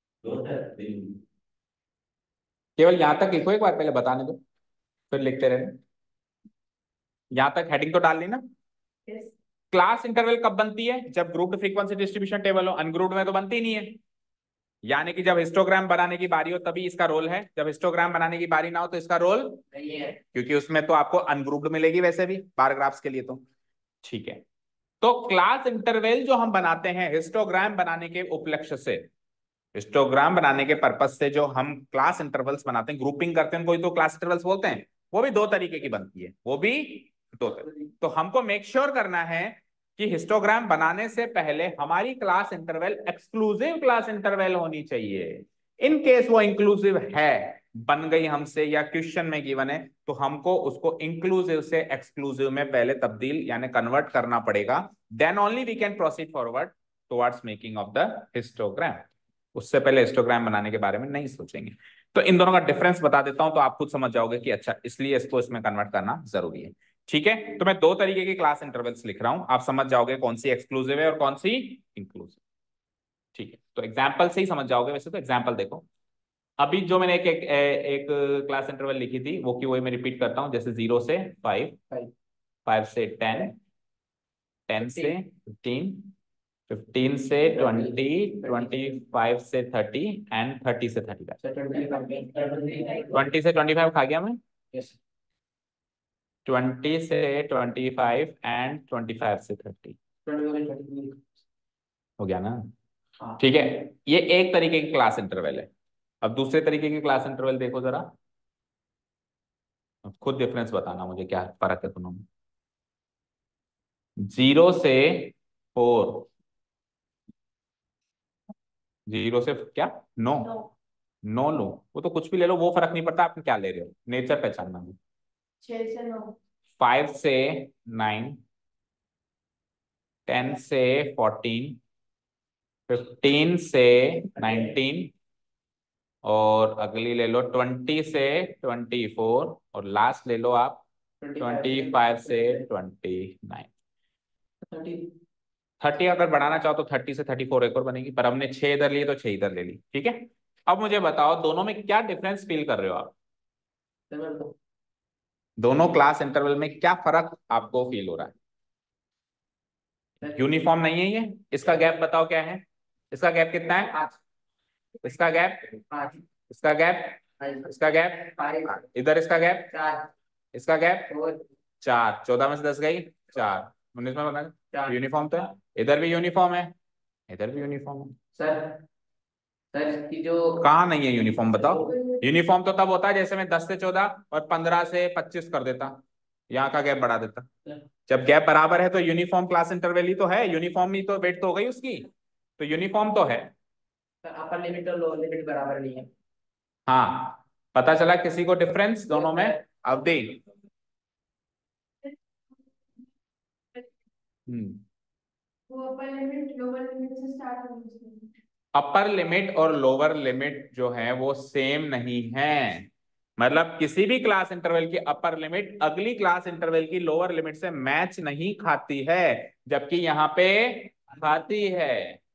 केवल यहां तक लिखो, एक बार पहले बताने दो, फिर लिखते रहना। यहां तक हेडिंग तो डाल ली ना? यस। क्लास इंटरवल कब बनती है? जब ग्रुप्ड फ्रीक्वेंसी डिस्ट्रीब्यूशन टेबल हो। अनग्रुप्ड में तो बनती नहीं है। यानी कि जब हिस्टोग्राम बनाने की बारी हो तभी इसका रोल है, जब हिस्टोग्राम बनाने की बारी ना हो तो इसका रोल नहीं है, क्योंकि उसमें तो आपको अनग्रुप्ड मिलेगी वैसे भी बार ग्राफ्स के लिए तो। ठीक है, तो क्लास इंटरवल जो हम बनाते हैं हिस्टोग्राम बनाने के उपलक्ष्य से, हिस्टोग्राम बनाने के पर्पज से जो हम क्लास इंटरवल्स बनाते हैं, ग्रुपिंग करते हैं, कोई तो क्लास इंटरवल्स बोलते हैं, वो भी दो तरीके की बनती है, वो भी दो तरीके। तो हमको मेक श्योर करना है कि हिस्टोग्राम बनाने से पहले हमारी class interval exclusive class interval होनी चाहिए। इन केस वो इंक्लूसिव है, बन गई हमसे या क्वेश्चन में गिवन है, तो हमको उसको इंक्लूसिव से एक्सक्लूसिव में पहले तब्दील यानी कन्वर्ट करना पड़ेगा। Then only we can proceed forward towards making of the histogram. उससे पहले हिस्टोग्राम बनाने के बारे में नहीं सोचेंगे। तो इन दोनों का डिफरेंस बता देता हूं तो आप खुद समझ जाओगे कि अच्छा इसलिए इसको इसमें कन्वर्ट करना जरूरी है। ठीक है, तो मैं दो तरीके की क्लास इंटरवल्स लिख रहा हूं, आप समझ जाओगे कौन सी एक्सक्लूसिव है और कौन सी इंक्लूसिव। ठीक है, तो एग्जाम्पल से ही समझ जाओगे। वैसे तो एग्जाम्पल देखो, अभी जो मैंने एक एक, एक क्लास इंटरवल लिखी थी वो की वही मैं रिपीट करता हूं, जैसे जीरो से फाइव, फाइव से टेन, टेन से फिफ्टीन, फिफ्टीन से ट्वेंटी, ट्वेंटी फाइव से थर्टी एंड थर्टी से थर्टी फाइव। ट्वेंटी से ट्वेंटी फाइव खा गया मैं? यस। ट्वेंटी से twenty five and twenty five से थर्टी हो गया ना? ठीक है, ये एक तरीके की क्लास इंटरवल है। अब दूसरे तरीके की क्लास इंटरवल देखो जरा, खुद डिफरेंस बताना मुझे क्या फर्क है दोनों में। जीरो से फोर, जीरो से क्या? नो, नो लो, वो तो कुछ भी ले लो, वो फर्क नहीं पड़ता आप क्या ले रहे हो, नेचर पहचानना है। छह से नौ, फाइव से नाइन, टेन से फोर्टीन, फिफ्टीन से नाइनटीन, और अगली ले लो ट्वेंटी से ट्वेंटी फोर, और लास्ट ले लो आप ट्वेंटी फाइव से ट्वेंटी नाइन। थर्टी अगर बढ़ाना चाहो तो थर्टी से थर्टी फोर एक और बनेगी, पर हमने छह इधर लिए तो छह इधर ले ली। ठीक है, अब मुझे बताओ दोनों में क्या डिफरेंस फील कर रहे हो आप? दोनों क्लास इंटरवल में क्या फर्क आपको फील हो रहा है? यूनिफॉर्म नहीं है ये। इसका गैप बताओ क्या है? इसका गैप कितना है? इसका गैप, इसका गैप, इसका गैप, इधर इसका गैप, इसका गैप चार, चौदह में से दस गई चार, उन्नीस में बता यूनिफॉर्म तो है। इधर भी यूनिफॉर्म है, इधर भी यूनिफॉर्म है। सर सर इसकी जो कहाँ नहीं है यूनिफॉर्म बताओ? यूनिफॉर्म तो तब होता है जैसे मैं दस से चौदह और पंद्रह से पच्चीस कर देता, यहाँ का गैप बढ़ा देता। जब गैप बराबर है तो यूनिफॉर्म क्लास इंटरवल ही तो है, यूनिफॉर्म ही तो वेट तो हो गई उसकी, तो यूनिफॉर्म तो है। अपर लिमिट और लोअर लिमिट बराबर नहीं है। हाँ, पता चला किसी को डिफरेंस दोनों में? अवधि, हम्म, वो अपर लिमिट लोअर लिमिट से स्टार्ट होनी चाहिए। अपर लिमिट और लोअर लिमिट जो है वो सेम नहीं है। मतलब किसी भी क्लास इंटरवल की अपर लिमिट अगली क्लास इंटरवल की लोअर लिमिट से मैच नहीं खाती है, जबकि यहाँ पे खाती है।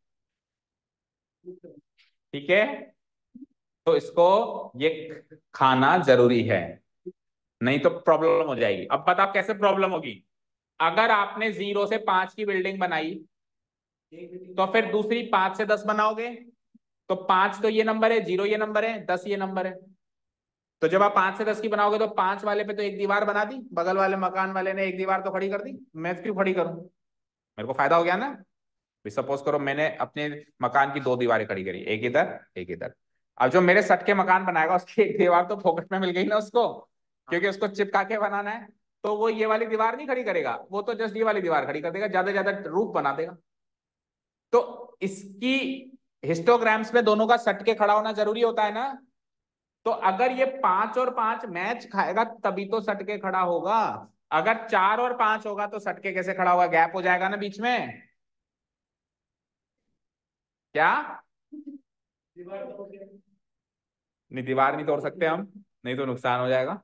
ठीक है, तो इसको ये खाना जरूरी है, नहीं तो प्रॉब्लम हो जाएगी। अब बताओ कैसे प्रॉब्लम होगी? अगर आपने जीरो से पांच की बिल्डिंग बनाई तो फिर दूसरी पांच से दस बनाओगे, तो पांच तो ये नंबर है, जीरो ये नंबर है, दस ये नंबर है। तो जब आप पांच से दस की बनाओगे तो पांच वाले पे तो एक दीवार बना दी, बगल वाले मकान वाले ने एक दीवार तो खड़ी कर दी, मैं क्यों खड़ी करूं? मेरे को फायदा हो गया ना। सपोज करो मैंने अपने मकान की दो दीवारें खड़ी करी, एक इधर एक इधर। अब जो मेरे सट के मकान बनाएगा उसकी एक दीवार तो फोकट में मिल गई ना उसको, क्योंकि उसको चिपका के बनाना है। तो वो ये वाली दीवार नहीं खड़ी करेगा, वो तो जस्ट ये वाली दीवार खड़ी कर देगा, ज्यादा ज्यादा रूफ बना देगा। तो इसकी हिस्टोग्राम्स में दोनों का सट के खड़ा होना जरूरी होता है ना। तो अगर ये पांच और पांच मैच खाएगा तभी तो सट के खड़ा होगा। अगर चार और पांच होगा तो सट के कैसे खड़ा होगा? गैप हो जाएगा ना बीच में। क्या? नहीं, दीवार नहीं तोड़ सकते हम, नहीं तो नुकसान हो जाएगा।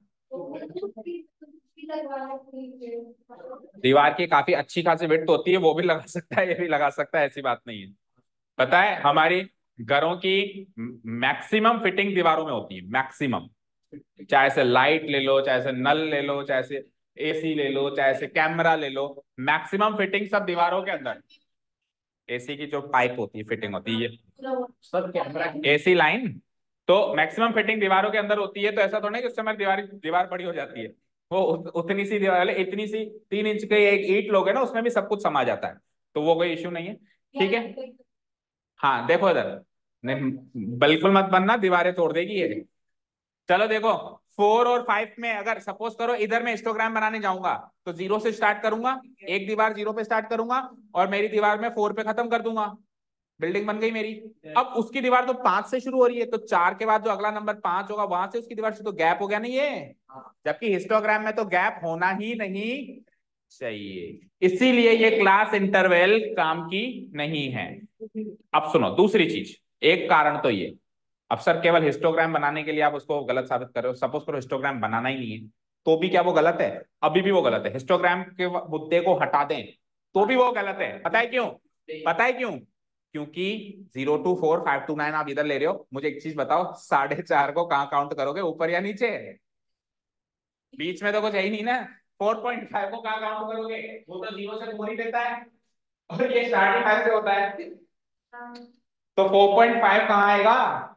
दीवार की काफी अच्छी खासी विड्थ होती है, वो भी लगा सकता है, ये भी लगा सकता है, ऐसी बात नहीं है। पता है हमारी घरों की मैक्सिमम फिटिंग दीवारों में होती है, मैक्सिमम। चाहे से लाइट ले लो, चाहे से नल ले लो, चाहे से एसी ले लो, चाहे से कैमरा ले लो, मैक्सिमम फिटिंग सब दीवारों के अंदर। एसी की जो पाइप होती है, फिटिंग होती है सब कैमरा एसी लाइन, तो मैक्सिमम फिटिंग दीवारों के अंदर होती है। तो ऐसा थोड़ा नहीं कि उससे हमारी दीवार दीवार बड़ी हो जाती है, वो उत- उतनी सी दीवार, इतनी सी तीन इंच के एक ईंट लोगे ना, उसमें भी सब कुछ समा जाता है, तो वो कोई इश्यू नहीं है। ठीक है, हाँ देखो इधर, नहीं बिल्कुल मत बनना, दीवारें तोड़ देगी ये। चलो देखो, फोर और फाइव में अगर सपोज करो इधर मैं हिस्टोग्राम बनाने जाऊंगा, तो जीरो से स्टार्ट करूंगा, एक दीवार जीरो पे स्टार्ट करूंगा, और मेरी दीवार में फोर पे खत्म कर दूंगा, बिल्डिंग बन गई मेरी। अब उसकी दीवार तो पांच से शुरू हो रही है, तो चार के बाद जो अगला नंबर पांच होगा वहां से उसकी दीवार से, तो गैप हो गया नहीं ये। जबकि हिस्टोग्राम में तो गैप होना ही नहीं चाहिए, इसीलिए ये क्लास इंटरवल काम की नहीं है। अब सुनो दूसरी चीज, एक कारण तो ये, अब सर केवल हिस्टोग्राम बनाने के लिए आप उसको गलत साबित कर रहे हो। सपोज करो हिस्टोग्राम बनाना ही नहीं है, तो भी क्या वो गलत है? अभी भी वो गलत है। हिस्टोग्राम के मुद्दे को हटा दें तो भी वो गलत है। पता है क्यों? पता है क्यों? क्योंकि zero to four five to nine आप इधर ले रहे हो। मुझे एक चीज बताओ, साढ़े चार को कहाँ काउंट करोगे, ऊपर या नीचे? बीच में तो कुछ है ही नहीं ना। फोर पॉइंट फाइव को कहाँ काउंट करोगे? वो तो जीरो से फोर ही देता है, और ये स्टार्टिंग फाइव से होता है, तो फोर पॉइंट फाइव कहाँ आएगा?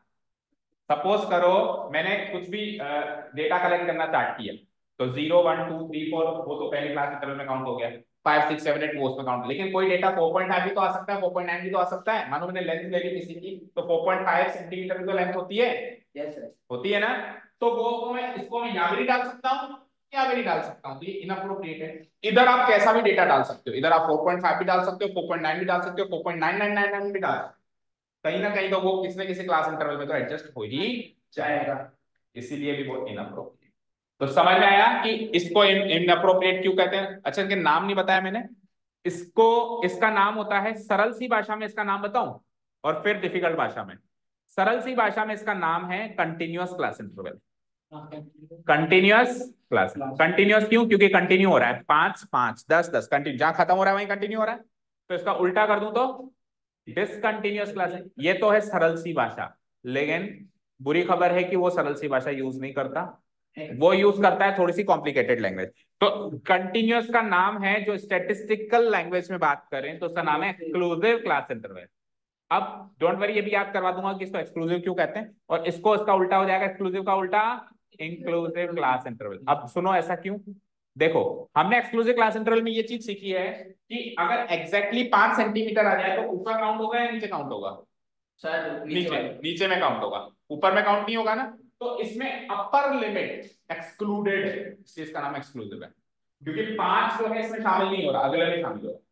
सपोज करो मैंने कुछ भी डेटा कलेक्ट करना स्टार्ट किया, तो zero one two three four वो तो पहली क्लास इंटरवल में काउंट हो गया, फाइव सिक्स सेवन एट वो उसमें काउंट। लेकिन कोई डेटा फोर पॉइंट फाइव भी तो आ सकता है, फोर पॉइंट नाइन भी तो आ सकता है। मानो मैंने लेंथ ले ली किसी की, तो फोर पॉइंट फाइव सेंटीमीटर की तो लेंथ होती है। Yes sir. होती है ना? तो वो को मैं इसको मैं यहाँ भी नहीं डाल सकता हूँ, यहाँ भी नहीं डाल सकता हूँ, तो ये इनअप्रोप्रिएट है। इधर आप कैसा भी डेटा डाल सकते हो, इधर आप फोर पॉइंट फाइव भी डाल सकते हो, फोर पॉइंट नाइन भी डाल सकते हो, four point nine nine nine nine भी डाल सकते हो। कहीं ना कहीं तो वो किसी न किसी क्लास इंटरवल में तो एडजस्ट हो ही जाएगा, इसीलिए भी वो इनअप्रोप्रिएट। तो समझ में आया कि इसको इनअप्रोप्रिएट क्यों कहते हैं? अच्छा, इनके नाम नहीं बताया मैंने। इसको इसका नाम होता है, सरल सी भाषा में इसका नाम बताऊं और फिर डिफिकल्ट भाषा में। सरल सी भाषा में इसका नाम है continuous class interval. Continuous class, continuous क्यों? क्योंकि कंटिन्यू हो रहा है, पांच पांच दस दस कंटिन्यू, जहां खत्म हो रहा है वहीं कंटिन्यू हो रहा है। तो इसका उल्टा कर दूं तो डिसकंटिन्यूअस क्लास है। ये तो है सरल सी भाषा, लेकिन बुरी खबर है कि वो सरल सी भाषा यूज नहीं करता, वो यूज करता है थोड़ी सी कॉम्प्लिकेटेड लैंग्वेज। तो कंटिन्यूअस का नाम है, जो स्टैटिस्टिकल लैंग्वेज में बात करें तो उसका नाम है एक्सक्लूसिव क्लास इंटरवल। अब डोंट वरी, ये भी याद करवा दूंगा कि इसको एक्सक्लूसिव क्यों कहते हैं, और इसको इसका उल्टा हो जाएगा, एक्सक्लूसिव का उल्टा इंक्लूसिव क्लास इंटरवल। अब सुनो ऐसा क्यों। देखो, हमने एक्सक्लूसिव क्लास इंटरवल में ये चीज सीखी है कि अगर एग्जैक्टली पांच सेंटीमीटर आ जाए तो ऊपर काउंट होगा या नीचे काउंट होगा? सर नीचे, नीचे में काउंट होगा, ऊपर में काउंट नहीं होगा ना। तो इसमें अपर लिमिट एक्सक्लूडेड है, इसलिए इसका नाम एक्सक्लूसिव है, क्योंकि पांच जो है इसमें शामिल नहीं हो रहा, अगले में शामिल हो रहा।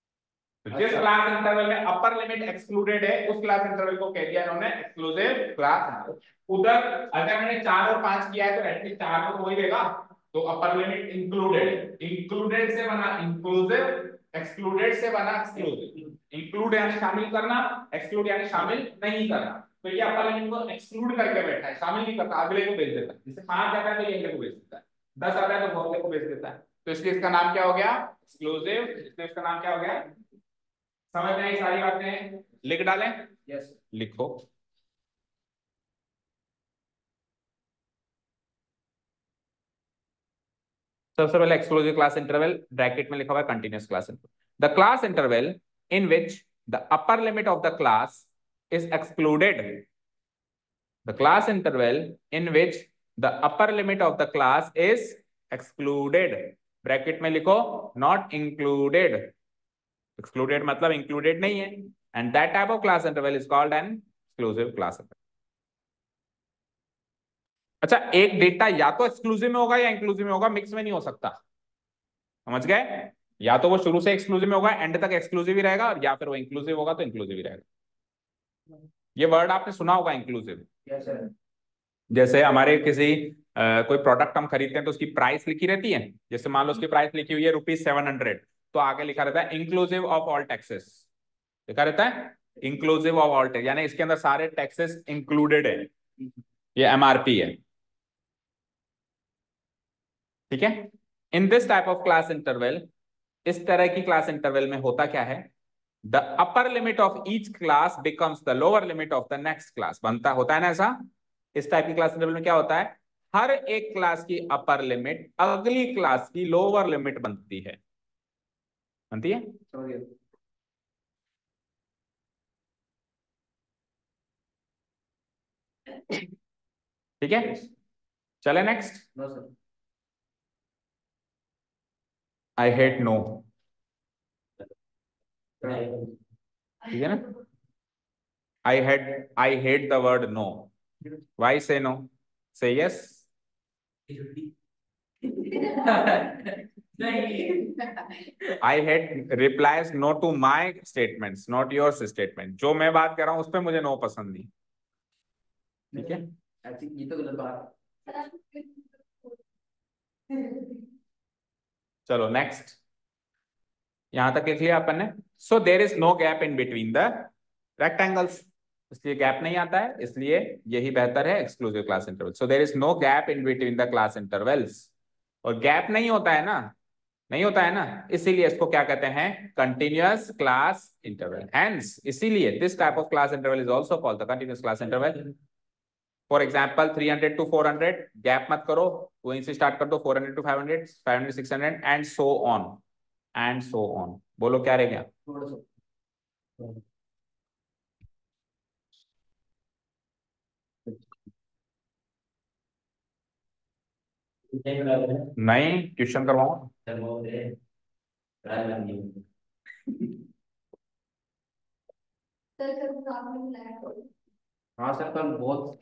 तो जिस क्लास इंटरवल में अपर लिमिट एक्सक्लूडेड है, उस क्लास इंटरवल को कह दिया इन्होंने एक्सक्लूसिव क्लास इंटरवल। उधर अगर मैंने चार और पांच किया है तो एटलीस्ट चार को वही देगा, तो अपर लिमिट इंक्लूडेड, इंक्लूडेड से बना इंक्लूसिव, एक्सक्लूडेड से बना एक्सक्लूसिव। इंक्लूड यानी शामिल करना, एक्सक्लूड यानी शामिल नहीं करना। तो ये अपर लिमिट को एक्सक्लूड करके बैठा है, शामिल नहीं करता, अगले को भेज देता है। जैसे पांच आता है तो ये अगले को भेज देता है, दस आता है तो वो अगले को भेज देता है। तो इसलिए इसका नाम क्या हो गया? एक्सक्लूसिव। इसलिए इसका नाम क्या हो गया? समझ में आई सारी बातें? लिख डालें? यस लिखो। सबसे पहले एक्सक्लूसिव क्लास इंटरवल, ब्रैकेट में लिखा हुआ है continuous class interval. The class interval in which the upper limit of the class is excluded, the class interval in which the upper limit of the class is excluded, bracket में लिखो not included. Excluded मतलब included नहीं है, and that type of class interval is called an exclusive class interval. अच्छा, एक data या तो exclusive में होगा या इंक्लूसिव में होगा, मिक्स में नहीं हो सकता, समझ गए? या तो वो शुरू से एक्सक्लूसिव में होगा, एंड तक एक्सक्लूसिव ही रहेगा, और या फिर वो इंक्लूसिव होगा तो इंक्लूसिव ही रहेगा। ये वर्ड आपने सुना होगा, इंक्लूसिव। Yes sir. जैसे हमारे किसी आ, कोई प्रोडक्ट हम खरीदते हैं तो उसकी प्राइस लिखी रहती है, जैसे मान लो उसकी प्राइस लिखी हुई है रुपीज सेवन हंड्रेड, तो आगे लिखा रहता है इंक्लूसिव ऑफ ऑल टैक्सेस, लिखा रहता है इंक्लूसिव ऑफ ऑल टैक्स, यानी इसके अंदर सारे टैक्सेस इंक्लूडेड है, ये एमआरपी है। ठीक है, in this type of class interval, इस तरह की क्लास इंटरवल में होता क्या है, the upper limit of each class becomes the lower limit of the next class. बनता होता है ना ऐसा। इस टाइप की क्लास इंटरवल में क्या होता है, हर एक क्लास की अपर लिमिट अगली क्लास की लोअर लिमिट बनती है, बनती है। ठीक है, चले नेक्स्ट। आई हेट नो, ठीक है ना। I hate I hate the word no. Why say no, say yes. I hate replies no to my statements not yours statement. जो मैं बात कर रहा हूं उस पर मुझे नो पसंद नहीं, ठीक है। ये तो गलत बात। चलो नेक्स्ट, यहां तक लिख लिया अपन ने। So there is no gap in between the rectangles, इसलिए गैप नहीं आता है, इसलिए यही बेहतर है exclusive class interval. So there is no gap in between the class intervals, और गैप नहीं होता है ना, नहीं होता है ना, इसीलिए इसको क्या कहते हैं, कंटिन्यूअस क्लास इंटरवल। हेंस इसीलिए this type of class interval is also called the continuous class interval. For example three hundred to four hundred, gap मत करो, वहीं से स्टार्ट कर दो, four hundred to five hundred, five hundred six hundred and so on, and so on. बोलो क्या रह गया। नहीं, ट्यूशन करवाऊंगा। हाँ सर, कल बहुत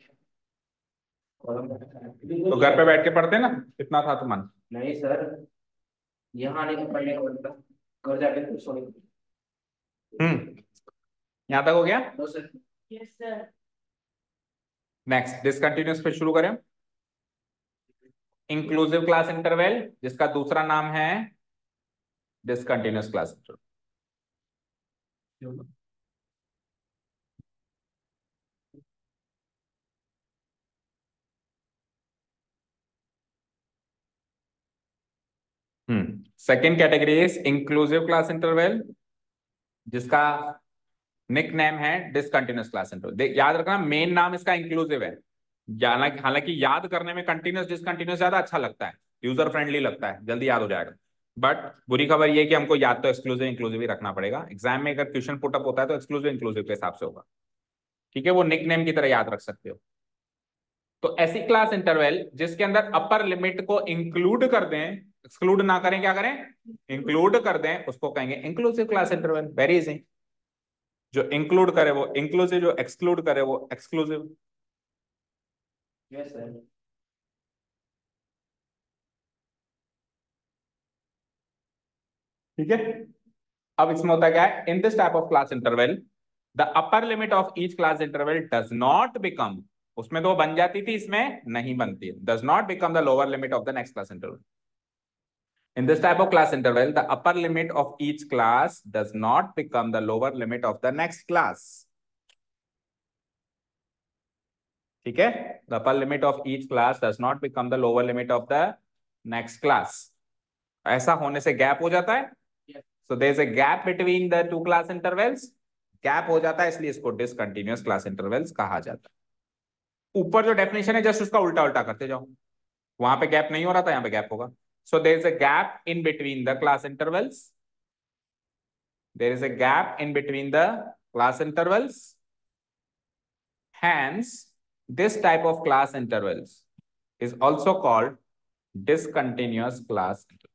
तो घर पे बैठ के पढ़ते ना, इतना था तो मन। नहीं सर, यहाँ नहीं पढ़ने का मतलब, घर जाके कुछ सोने। हम्म, यहां तक हो गया। No sir. Yes, sir. Next discontinuous पे शुरू करें। इंक्लूसिव क्लास इंटरवल, जिसका दूसरा नाम है discontinuous class interval. Hmm second category is inclusive class interval, जिसका निक नेम है डिसकंटिन्यूअस क्लास इंटरवल। याद रखना मेन नाम इसका इंक्लूसिव है, हालांकि हालांकि याद करने में कंटिन्यूअस डिसकंटिन्यूअस ज्यादा अच्छा लगता है, यूजर फ्रेंडली लगता है, जल्दी याद हो जाएगा। बट बुरी खबर ये है कि हमको याद तो एक्सक्लूसिव इंक्लूसिव ही रखना पड़ेगा। एग्जाम में अगर क्वेश्चन पुटअप होता है तो एक्सक्लूसिव इंक्लूसिव के हिसाब से होगा, ठीक है। वो निक नेम की तरह याद रख सकते हो। तो ऐसी क्लास इंटरवल जिसके अंदर अपर लिमिट को इंक्लूड कर दें, एक्सक्लूड ना करें, क्या करें, इंक्लूड कर दें, उसको कहेंगे inclusive class interval. Very easy. जो इंक्लूड करे वो इंक्लूसिव, जो एक्सक्लूड करे वो एक्सक्लूसिव। Yes sir. ठीक है। अब इसमें होता क्या है, in this type of class interval the upper limit of each class interval does not become, उसमें तो बन जाती थी, इसमें नहीं बनती, does not become the lower limit of the next class interval. In this type of class interval, the upper limit of each class does not become the lower limit of the next class. ठीक है, the upper limit of each class does not become the lower limit of the next class. ऐसा होने से gap हो जाता है, so there is a gap between the two class intervals. Gap हो जाता है, इसलिए इसको डिसकंटिन्यूअस क्लास इंटरवल्स कहा जाता है। ऊपर जो डेफिनेशन है जस्ट उसका उल्टा उल्टा करते जाओ, वहां पे गैप नहीं हो रहा था, यहाँ पे गैप होगा। So there is a gap in between the class intervals. There is a gap in between the class intervals. Hence, this type of class intervals is also called discontinuous class intervals.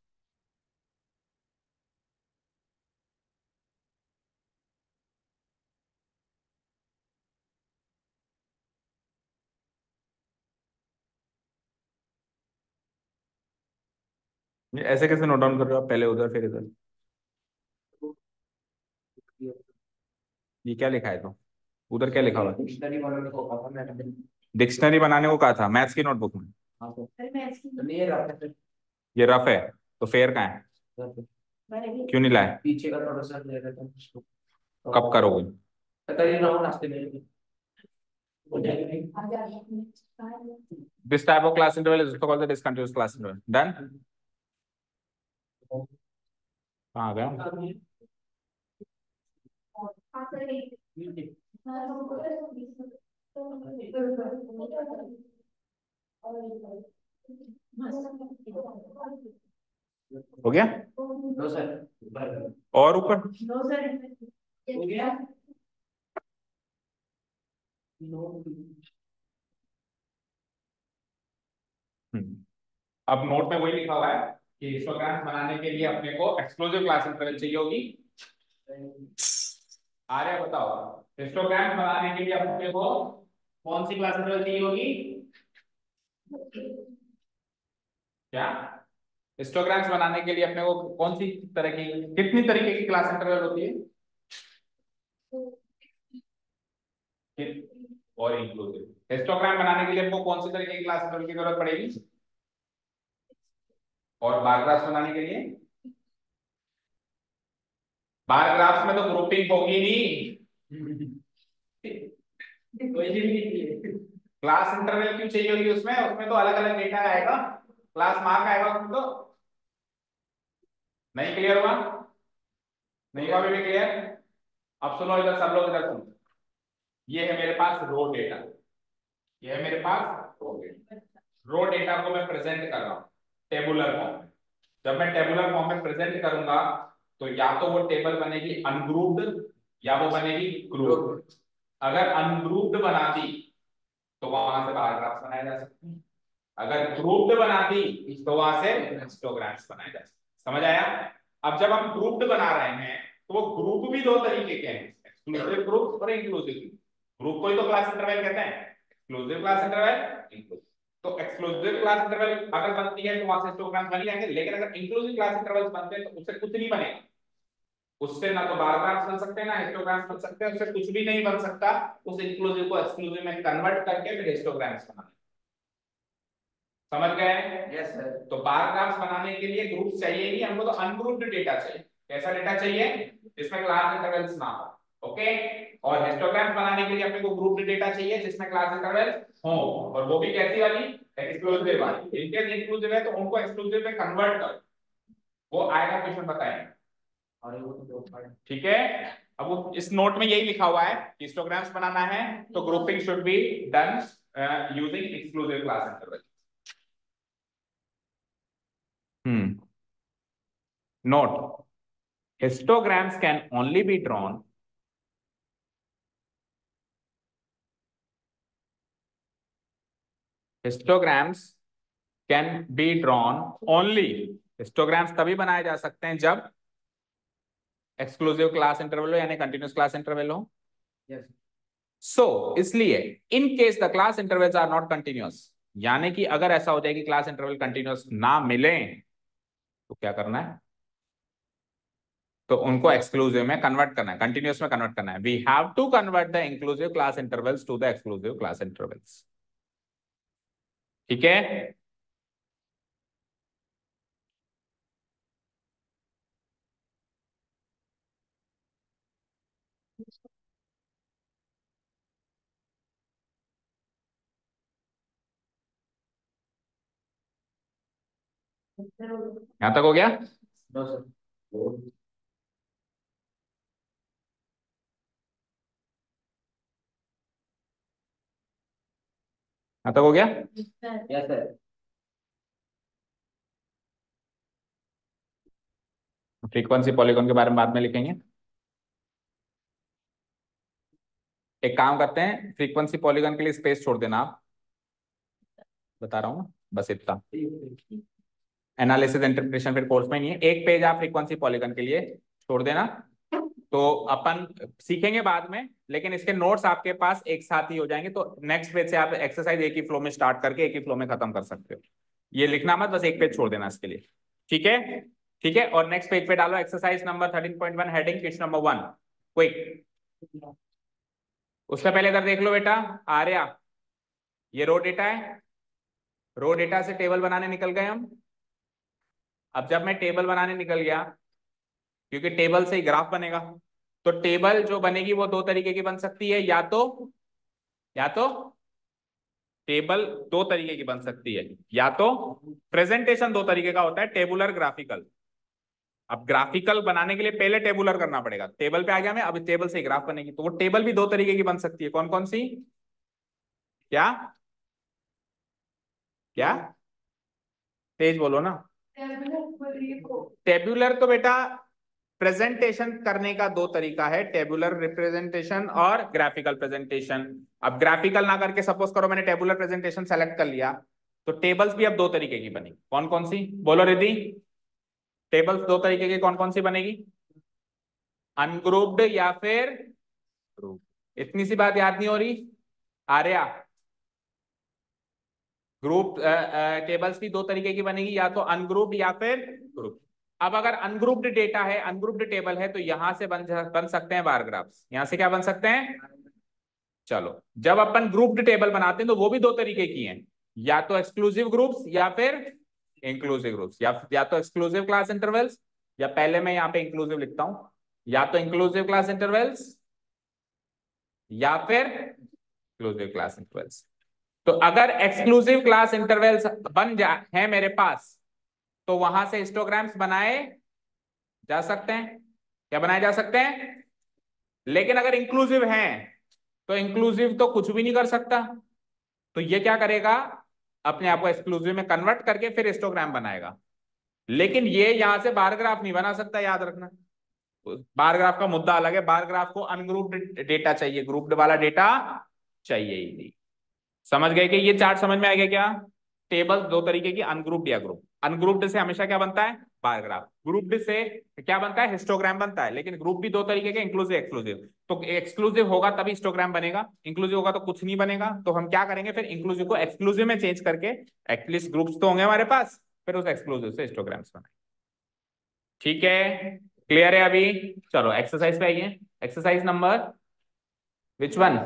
ऐसे कैसे note down कर रहे हो आप, पहले उधर फिर इधर। ये क्या लिखा है, तो उधर क्या लिखा हुआ है, डिक्शनरी बनाने को कहा मैंने। डिक्शनरी बनाने को कहा था मैथ्स की नोटबुक में। हाँ सर। अरे मैं इसकी नहीं, ये रफ है। ये रफ है तो फेयर कहाँ है, मैंने क्यों नहीं लाए, पीछे का थोड़ा सा ले लेता हूँ। कब करोगे। कर ही रहा हूँ नाश्ते में। This type of class interval is also called the discontinuous class interval. Done? कहाँ आ गया, हाँ सर हो गया? No sir. और ऊपर नो सर हो गया? नो। हम्म, अब नोट में वही लिखा हुआ है कि हिस्टोग्राम बनाने के लिए अपने को एक्सक्लूसिव क्लास इंटरवल चाहिए होगी। आर्या बताओ, हिस्टोग्राम बनाने के लिए अपने को कौन सी क्लास इंटरवल चाहिए होगी? क्या हिस्टोग्राम्स बनाने के लिए अपने को कौन सी तरह की, कितनी तरीके की क्लास इंटरवल होती है? और इंक्लूसिव। हिस्टोग्राम बनाने के लिए हमको कौन सी तरीके की क्लास इंटरवल की जरूरत पड़ेगी? और बार ग्राफ्स बनाने के लिए? बार ग्राफ्स में तो ग्रुपिंग होगी नहीं। क्लास इंटरवल क्यों चाहिए होगी उसमें? उसमें तो अलग अलग डेटा आएगा, क्लास मार्क आएगा उसमें। तो नहीं क्लियर हुआ? नहीं हुआ बेबी क्लियर? अब सुनो इधर, सब लोग इधर सुनो। ये है मेरे पास रो डेटा, ये है मेरे पास रो डेटा। रो डेटा को मैं प्रेजेंट कर रहा हूं टेबुलर फॉर्म में। जब मैं टेबुलर फॉर्म में प्रेजेंट करूंगा तो या तो वो टेबल बनेगी अनग्रुप्ड या वो बनेगी ग्रुप्ड। अगर अनग्रुप्ड बना दी तो वहां से बार ग्राफ्स बनाए जा सकते हैं, अगर ग्रुप्ड बना दी तो वहां से हिस्टोग्राम्स बनाए जा सकते हैं। समझ आया? अब जब हम ग्रुप्ड बना रहे हैं तो वो ग्रुप भी दो तरीके के हैं, एक्सक्लूसिव ग्रुप और इंक्लूसिव ग्रुप। को ही तो क्लास इंटरवल कहते हैं, एक्सक्लूसिव क्लास इंटरवल, इंक्लूसिव। तो एक्सक्लूसिव क्लास इंटरवल अगर बनती है तो वहां से हिस्टोग्राम्स बन जाएंगे, लेकिन अगर इंक्लूसिव क्लास इंटरवल्स बनते हैं तो उससे कुछ नहीं बनेगा। उससे ना तो बार ग्राफ्स बन सकते हैं ना हिस्टोग्राम्स बन सकते हैं, उससे कुछ भी नहीं बन सकता। उस इंक्लूसिव को एक्सक्लूसिव में कन्वर्ट करके फिर हिस्टोग्राम्स बनाना। समझ गए? Yes sir. तो बार ग्राफ्स बनाने के लिए ग्रुप्स चाहिए नहीं, हमको तो अनग्रुप्ड डेटा चाहिए। कैसा डेटा चाहिए? जिसमें क्लास इंटरवल्स ना हो। ओके। और हिस्टोग्राम्स बनाने के लिए अपने को ग्रुप्ड डेटा चाहिए जिसमें क्लास इंटरवल्स हो, और वो भी कैसी वाली? एक्सक्लूसिव वाली। इनकेस इंक्लूसिव है तो उनको एक्सक्लूसिव में कन्वर्ट करो, वो आएगा क्वेश्चन बताएंगे। ठीक है? अब वो इस नोट में यही लिखा हुआ है कि हिस्टोग्राम्स बनाना है तो grouping should be done using exclusive class interval. Hmm note, histograms can only be drawn histograms can be drawn only histograms तभी बनाए जा सकते हैं जब एक्सक्लूसिव क्लास इंटरवल हो यानी कंटिन्यूस क्लास इंटरवल हो। यस। सो इसलिए in case the class intervals are not continuous, यानी कि अगर ऐसा हो जाए कि क्लास इंटरवल कंटिन्यूअस ना मिले तो क्या करना है? तो उनको एक्सक्लूसिव में कन्वर्ट करना है, कंटिन्यूअस में कन्वर्ट करना है। We have to convert the inclusive class intervals to the exclusive class intervals. ठीक है? यहां तक हो गया? No sir. यहां तक हो गया? Yes sir. फ्रीक्वेंसी पॉलीगॉन के बारे में बाद में लिखेंगे। एक काम करते हैं, फ्रीक्वेंसी पॉलीगॉन के लिए स्पेस छोड़ देना आप, बता रहा हूँ बस इतना। एनालिसिस इंटरप्रिटेशन फिर कोर्स में नहीं है, एक पेज आप फ्रीक्वेंसी पॉलीगॉन के लिए छोड़ देना। तो अपन सीखेंगे बाद में, लेकिन इसके नोट्स आपके पास एक साथ ही हो जाएंगे, तो नेक्स्ट पेज से आप एक्सरसाइज एक ही फ्लो में स्टार्ट करके एक ही फ्लो में खत्म कर सकते हो। ये लिखना मत, बस एक पेज छोड़ देना इसके लिए। ठीक है? ठीक है। और नेक्स्ट पेज पे डालो exercise number thirteen point one, heading question number one, quick. उससे पहले इधर देख लो बेटा, आर्या, ये रो डेटा है, रो डेटा से टेबल बनाने निकल गए हम। अब जब मैं टेबल बनाने निकल गया, क्योंकि टेबल से ही ग्राफ बनेगा, तो टेबल जो बनेगी वो दो तरीके की बन सकती है, या तो या तो टेबल दो तरीके की बन सकती है, या तो प्रेजेंटेशन दो तरीके का होता है, टेबुलर, ग्राफिकल। अब ग्राफिकल बनाने के लिए पहले टेबुलर करना पड़ेगा, टेबल पे आ गया मैं, अब टेबल से ग्राफ बनेगी। तो वो टेबल भी दो तरीके की बन सकती है, कौन कौन सी? क्या क्या तेज बोलो ना। टेबुलर तो बेटा प्रेजेंटेशन करने का दो तरीका है, टेबुलर रिप्रेजेंटेशन और ग्राफिकल प्रेजेंटेशन। अब ग्राफिकल ना करके सपोज करो मैंने टेबुलर प्रेजेंटेशन सेलेक्ट कर लिया, तो टेबल्स भी अब दो तरीके की बनी, कौन कौन सी बोलो रिद्धि? टेबल्स दो तरीके की कौन कौन सी बनेगी? अनग्रुप्ड या फिर ग्रुप। इतनी सी बात याद नहीं हो रही आर्या? ग्रुप टेबल्स भी दो तरीके की बनेगी, या तो अनग्रुप्ड या फिर ग्रुप। अब अगर अनग्रुप्ड डेटा है, अनग्रुप्ड टेबल है, तो यहां से बन बन सकते हैं बार ग्राफ्स। यहां से क्या बन सकते हैं? चलो, जब अपन ग्रुप्ड टेबल बनाते हैं तो वो भी दो तरीके की हैं, या तो एक्सक्लूसिव ग्रुप्स या फिर इंक्लूसिव ग्रुप्स, या या तो एक्सक्लूसिव क्लास इंटरवल्स, या पहले मैं यहाँ पे इंक्लूसिव लिखता हूं, या तो इंक्लूसिव क्लास इंटरवल्स या फिर एक्सक्लूसिव क्लास इंटरवल्स। तो अगर एक्सक्लूसिव क्लास इंटरवल्स बन जा है मेरे पास, तो वहां से हिस्टोग्राम्स बनाए जा सकते हैं। क्या बनाए जा सकते हैं? लेकिन अगर इंक्लूसिव हैं तो इंक्लूसिव तो कुछ भी नहीं कर सकता, तो ये क्या करेगा? अपने आप को एक्सक्लूसिव में कन्वर्ट करके फिर हिस्टोग्राम बनाएगा। लेकिन ये यहां से बार ग्राफ नहीं बना सकता, याद रखना। बार ग्राफ का मुद्दा अलग है, बार ग्राफ को अनग्रुप्ड डेटा चाहिए, ग्रुप्ड वाला डेटा चाहिए ही नहीं। समझ गए कि ये चार्ट समझ में आ गया क्या? टेबल दो तरीके की, अनग्रुप्ड या ग्रुप। अनग्रुप्ड से हमेशा क्या बनता है? Bar graph. ग्रुप्ड से क्या बनता है? हिस्टोग्राम बनता है। लेकिन ग्रुप भी दो तरीके के, इंक्लूसिव एक्सक्लूसिव। तो एक्सक्लूसिव होगा तभी हिस्टोग्राम बनेगा, इंक्लूसिव होगा तो कुछ नहीं बनेगा। तो हम क्या करेंगे फिर? इंक्लूसिव को एक्सक्लूसिव में चेंज करके, एटलीस्ट ग्रुप्स तो होंगे हमारे पास, फिर उस एक्सक्लूसिव से हिस्टोग्राम्स बनाए। ठीक है, क्लियर है अभी? चलो एक्सरसाइज पे आइए। Exercise number which one?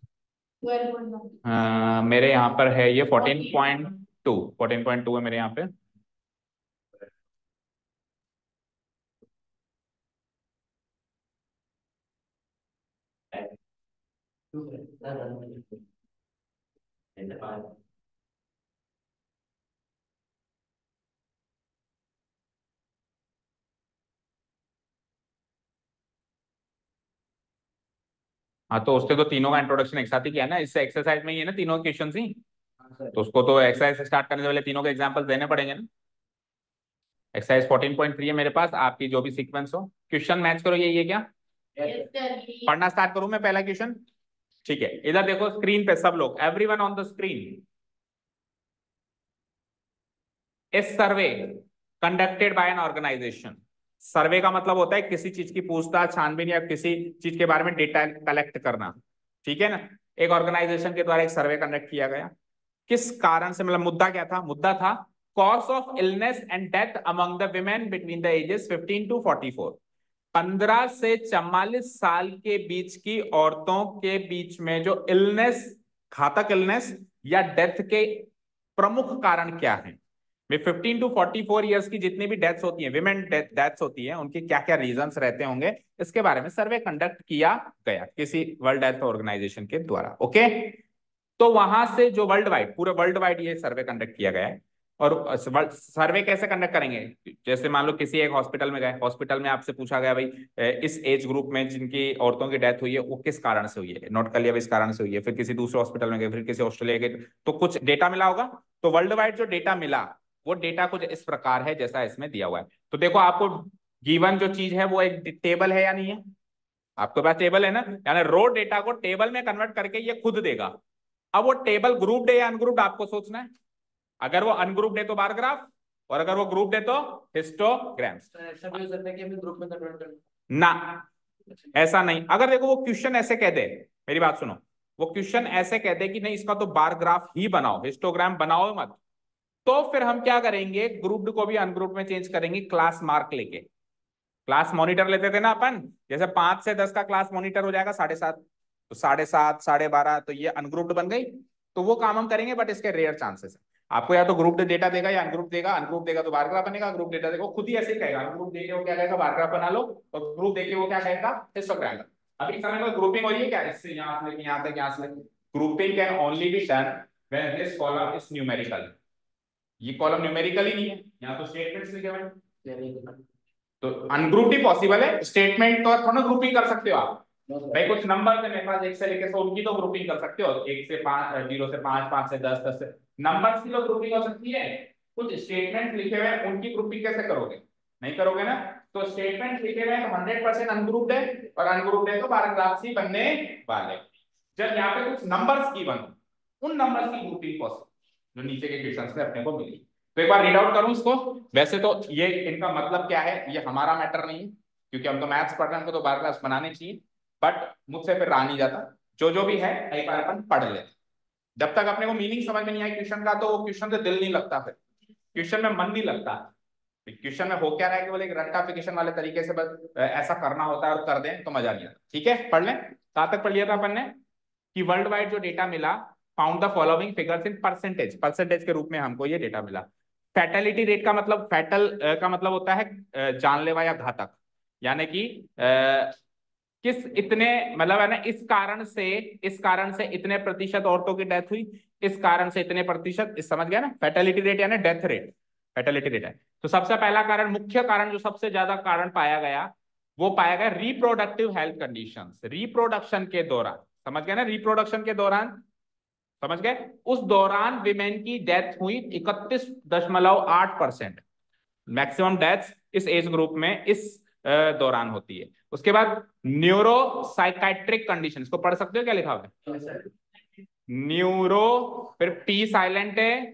Uh, मेरे यहाँ पर है ये fourteen point two, fourteen point two है मेरे यहाँ पे। हाँ, तो उससे तो तीनों का इंट्रोडक्शन एक साथ ही किया ना, इससे एक्सरसाइज में ही है ना तीनों क्वेश्चन ही, तो उसको तो एक्सरसाइज स्टार्ट करने से पहले तीनों के एग्जांपल्स देने पड़ेंगे ना। एक्सरसाइज फोर्टीन पॉइंट थ्री है मेरे पास, आपकी जो भी सीक्वेंस हो। क्वेश्चन मैच करो, यही है क्या? पढ़ना स्टार्ट करूं मैं पहला क्वेश्चन? ठीक है, इधर देखो स्क्रीन पे सब लोग, एवरीवन ऑन द स्क्रीन। इस survey conducted by an organisation. Survey का मतलब होता है किसी चीज की पूछताछ, छानबीन, या किसी चीज के बारे में डेटा कलेक्ट करना, ठीक है ना। एक ऑर्गेनाइजेशन के द्वारा एक सर्वे कंडक्ट किया गया। किस कारण से, मतलब मुद्दा क्या था? मुद्दा था cause of illness and death among the women between the ages fifteen to forty four. पंद्रह से चवालीस साल के बीच की औरतों के बीच में जो इलनेस, घातक इलनेस या डेथ के प्रमुख कारण क्या है। Fifteen to forty four years की जितनी भी डेथ्स होती हैं, विमेन डेथ्स होती हैं, उनके क्या क्या रीजंस रहते होंगे, इसके बारे में सर्वे कंडक्ट किया गया किसी वर्ल्ड हेल्थ ऑर्गेनाइजेशन के द्वारा। ओके, तो वहां से जो वर्ल्ड वाइड, पूरे वर्ल्ड वाइड ये सर्वे कंडक्ट किया गया है। और सर्वे कैसे कंडक्ट करेंगे? जैसे मान लो किसी एक हॉस्पिटल में गए, हॉस्पिटल में आपसे पूछा गया भाई इस एज ग्रुप में जिनकी औरतों की डेथ हुई है वो किस कारण से हुई है, नोट कर लिया भाई इस कारण से हुई है। फिर किसी दूसरे हॉस्पिटल में गए, फिर किसी ऑस्ट्रेलिया के, तो कुछ डेटा मिला होगा। तो वर्ल्ड वाइड जो डेटा मिला वो डेटा कुछ इस प्रकार है जैसा इसमें दिया हुआ है। तो देखो आपको गिवन जो चीज है वो एक टेबल है या नहीं है? आपके पास टेबल है ना, यानी रो डेटा को टेबल में कन्वर्ट करके ये खुद देगा। अब वो टेबल ग्रुप्ड है या अनग्रुप्ड आपको सोचना है। अगर वो अनग्रुप्ड है तो बार ग्राफ, और अगर वो ग्रुप्ड है तो हिस्टोग्राम्स। ऐसा भी हो सकता है कि हमें ग्रुप में कन्वर्ट करना ना, ऐसा नहीं। अगर देखो वो क्वेश्चन ऐसे कह दे, मेरी बात सुनो, वो क्वेश्चन ऐसे कह दे कि नहीं इसका तो बार ग्राफ ही बनाओ, हिस्टोग्राम बनाओ मत, तो फिर हम क्या करेंगे? ग्रुप्ड को भी अनग्रुप्ड में चेंज करेंगे, क्लास मार्क लेके। क्लास मॉनिटर लेते थे ना अपन, जैसे पांच से दस का क्लास मॉनिटर हो जाएगा साढ़े सात, तो साढ़े सात साढ़े बारह, तो ये अनग्रुप्ड बन गई। तो वो काम हम करेंगे, बट इसके रेयर चांसेस है। आपको या तो ग्रुप्ड डेटा देगा या अनग्रुप देगा। अनग्रुप देगा तो बार ग्राफ बनेगा, ग्रुप डेटा देगा खुद ही ऐसे ही कहेगा। अनग्रुप देके वो क्या कहेगा? बार ग्राफ बना लो। और ग्रुप देके वो क्या कहेगा? हिस्टोग्राम। अभी समय में ग्रुपिंग हो रही है क्या? इससे यहाँ से लेके यहाँ तक, यहाँ से लेके। Grouping can only be done when this column is numerical. ये कॉलम न्यूमेरिकल ही नहीं है, यहाँ तो स्टेटमेंट्स लिखे हुए हैं। तो अनग्रुप्ड ही पॉसिबल है, स्टेटमेंट तो थोड़ा ग्रुपिंग कर सकते हो आप भाई, कुछ नंबर है मेरे पास एक से लेके सौ, उनकी तो ग्रुपिंग कर सकते हो, एक से पांच, जीरो से पांच, पांच से दस, दस से नंबर की तो ग्रुपिंग हो सकती है। कुछ स्टेटमेंट लिखे हुए हैं उनकी ग्रुपिंग कैसे करोगे, नहीं करोगे ना। तो स्टेटमेंट लिखे हुए हैं तो हंड्रेड परसेंट अनग्रुप्ड है, और अनग्रुप्ड है तो पैराग्राफ्स ही बनने वाले। जब यहाँ पे कुछ नंबर्स की बनो, उन नंबर्स की ग्रुपिंग पॉसिबल जो नीचे के क्वेश्चंस में अपने को मिली। तो एक बार रीड आउट करूं इसको। वैसे तो ये इनका मतलब क्या है ये हमारा मैटर नहीं है, क्योंकि हम तो मैथ्स पढ़ रहे हैं, हमको तो बार क्लास बनाने चाहिए, बट मुझसे फिर रहा नहीं जाता, जो जो भी है एक बार अपन पढ़ लेते। जब तक अपने को मीनिंग समझ में नहीं आई क्वेश्चन का, तो क्वेश्चन से दिल नहीं लगता, फिर क्वेश्चन में मन नहीं लगता। क्वेश्चन में हो क्या रहा है कि बोले एक रट्टाफिकेशन वाले तरीके से बस ऐसा करना होता है और कर दें तो मजा नहीं आता। ठीक है, पढ़ लें। कहां तक पढ़ लिया था अपन ने कि वर्ल्ड वाइड जो डेटा मिला, found the following figures in percentage, percentage के रूप में हमको ये डेटा मिला। फैटेलिटी रेट का मतलब, फैटल का मतलब होता है जानलेवा या घातक, यानी कि किस इतने मतलब है ना, इस कारण से इस कारण से इतने प्रतिशत औरतों की डेथ हुई, इस कारण से इतने प्रतिशत, इस समझ गया ना, फैटेलिटी रेट यानी डेथ रेट, फैटेलिटी रेट है। तो सबसे पहला कारण, मुख्य कारण जो सबसे ज्यादा कारण पाया गया, वो पाया गया रिप्रोडक्टिव हेल्थ कंडीशंस, रिप्रोडक्शन के दौरान, समझ गए ना, रिप्रोडक्शन के दौरान, समझ गए, उस दौरान विमेन की डेथ हुई इकतीस दशमलव आठ परसेंट, मैक्सिमम डेथ इस एज ग्रुप में इस दौरान होती है। उसके बाद न्यूरो साइकाइट्रिक कंडीशन, इसको पढ़ सकते हो क्या लिखा हुआ है, न्यूरो, फिर पी साइलेंट है,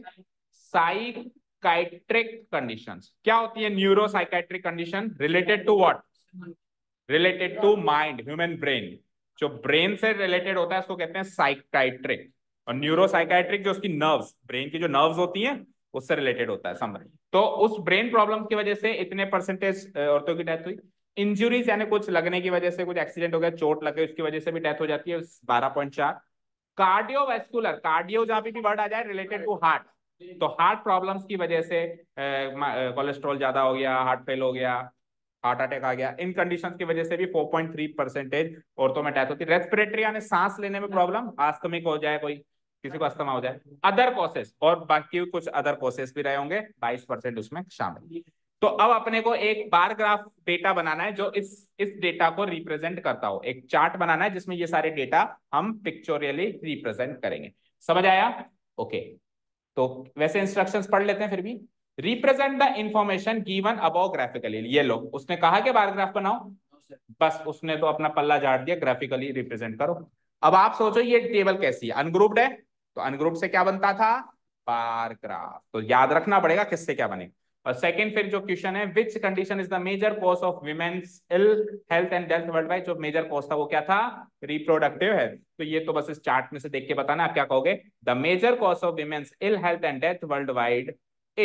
साइकाइट्रिक कंडीशंस। क्या होती है neuro psychiatric condition, related to what, related to mind, human brain, जो ब्रेन से रिलेटेड होता है उसको कहते हैं साइकाइट्रिक, और न्यूरो साइकाइट्रिक जो उसकी नर्व्स, ब्रेन की जो नर्व्स होती हैं उससे रिलेटेड होता है, समझ। तो उस ब्रेन प्रॉब्लम की वजह से इतने परसेंटेज औरतों की डेथ हुई। इंजुरीज यानी कुछ लगने की वजह से, कुछ एक्सीडेंट हो गया, चोट लगे, उसकी वजह से भी डेथ हो जाती है, बारह पॉइंट चार। कार्डियोवैस्कुलर, कार्डियो जहां पे भी वर्ड आ जाए रिलेटेड टू हार्ट, तो हार्ट प्रॉब्लम्स की वजह से कोलेस्ट्रॉल ज्यादा हो गया, हार्ट फेल हो गया, हार्ट अटैक आ गया, इन कंडीशंस की वजह से भी चार पॉइंट तीन परसेंटेज औरतों में डेथ होती है। रेस्पिरेटरी यानी सांस लेने में प्रॉब्लम, आस्थमिक हो जाए कोई, किसी को अस्थमा हो जाए, अदर कॉसेस, और बाकी कुछ अदर कॉसेस भी रहे होंगे, बाईस परसेंट उसमें शामिल। तो अब अपने को एक बार ग्राफ डेटा बनाना है जो इस इस डेटा को रिप्रेजेंट करता हो, एक चार्ट बनाना है जिसमें ये सारे डेटा हम पिक्चोरियली रिप्रेजेंट करेंगे। समझ आया? ओके, तो वैसे इंस्ट्रक्शंस पढ़ लेते हैं फिर भी। Represent the information given above graphically, ये लो, उसने कहा कि बार ग्राफ बनाओ, बस उसने तो अपना पल्ला झाड़ दिया, ग्राफिकली रिप्रेजेंट करो। अब आप सोचो ये टेबल कैसी है, अनग्रुप्ड है, तो अनग्रुप्ड से क्या बनता था, बार ग्राफ, तो याद रखना पड़ेगा किससे क्या बनेगा। और सेकंड फिर जो क्वेश्चन है, which condition is the major cause of women's ill health and death worldwide, जो मेजर कॉज था वो क्या था, रिप्रोडक्टिव हेल्थ। तो ये तो बस इस चार्ट में से देख के बताना आप क्या कहोगे, the major cause of women's ill health and death worldwide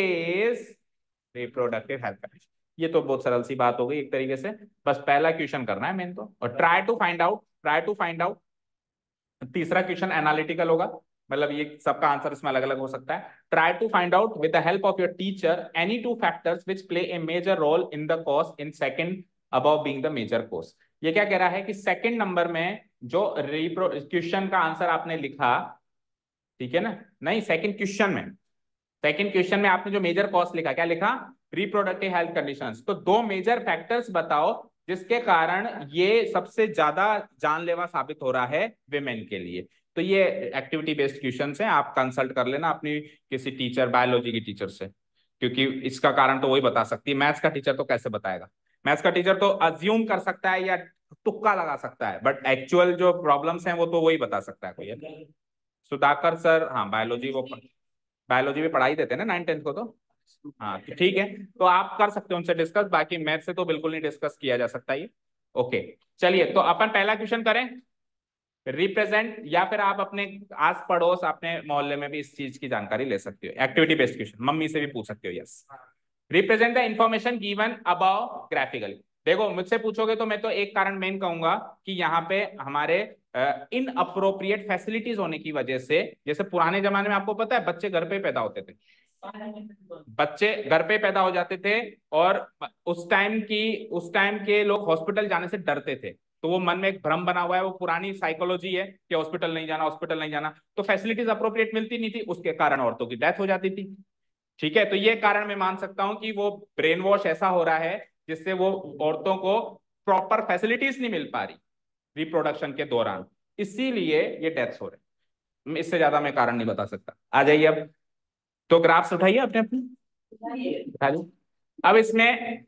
is reproductive health condition. ये तो बहुत सरल सी बात हो गई एक तरीके से, बस पहला क्वेश्चन करना है मेन तो, और try to find out, try to find out. तीसरा क्वेश्चन एनालिटिकल होगा, मतलब ये सबका आंसर इसमें अलग अलग हो सकता है। Try to find out with the help of your teacher any two factors which play a major role in the cause in second above being the major cause. ये क्या कह रहा है कि सेकंड नंबर में जो क्वेश्चन का answer आपने लिखा, ठीक है ना, नहीं सेकंड क्वेश्चन में, सेकंड क्वेश्चन में आपने जो मेजर कॉज लिखा, क्या लिखा, रिप्रोडक्टिव हेल्थ कंडीशंस। तो दो मेजर फैक्टर्स बताओ जिसके कारण ये सबसे ज्यादा जानलेवा साबित हो रहा है विमेन के लिए। तो ये एक्टिविटी बेस्ड क्वेश्चन हैं, आप कंसल्ट कर लेना अपनी किसी टीचर, बायोलॉजी की टीचर से, क्योंकि इसका कारण तो वही बता सकती है, मैथ्स का टीचर तो कैसे बताएगा। मैथ्स का टीचर तो अज्यूम कर सकता है या तुक्का लगा सकता है, बट एक्चुअल जो प्रॉब्लम्स हैं वो तो वही बता सकता है कोई। सुधाकर सर, हाँ बायोलॉजी, वो बायोलॉजी भी पढ़ाई देते हैं ना नाइन टेंथ को, तो हाँ तो ठीक है, तो आप कर सकते हो उनसे डिस्कस, बाकी मैथ से तो बिल्कुल नहीं डिस्कस किया जा सकता ये। ओके चलिए, तो अपन पहला क्वेश्चन करें, रिप्रेजेंट, या फिर आप अपने आस पड़ोस अपने मोहल्ले में भी इस चीज की जानकारी ले सकते हो, एक्टिविटी बेस्ड क्वेश्चन, मम्मी से भी पूछ सकते हो। Yes, represent the information given above graphically. देखो मुझसे पूछोगे तो मैं तो एक कारण मेन कहूंगा कि यहाँ पे हमारे इन अप्रोप्रिएट फैसिलिटीज होने की वजह से, जैसे पुराने जमाने में आपको पता है बच्चे घर पे पैदा होते थे, बच्चे घर पे पैदा हो जाते थे, और उस टाइम की उस टाइम के लोग हॉस्पिटल जाने से डरते थे, तो वो मन में एक भ्रम बना हुआ है, वो पुरानी साइकोलॉजी है कि हॉस्पिटल नहीं जाना, हॉस्पिटल नहीं जाना, तो फैसिलिटीज अप्रोप्रिएट मिलती नहीं थी, उसके कारण औरतों की डेथ हो जाती थी। ठीक है, तो ये कारण मैं मान सकता हूं कि वो ब्रेन वॉश ऐसा हो रहा है जिससे वो औरतों को प्रॉपर फैसिलिटीज नहीं मिल पा रही रिप्रोडक्शन के दौरान, इसीलिए ये डेथ्स हो रहे हैं। इससे ज्यादा मैं कारण नहीं बता सकता। आ जाइए अब, तो ग्राफ्स उठाइए अपने अपने, उठा लो। अब इसमें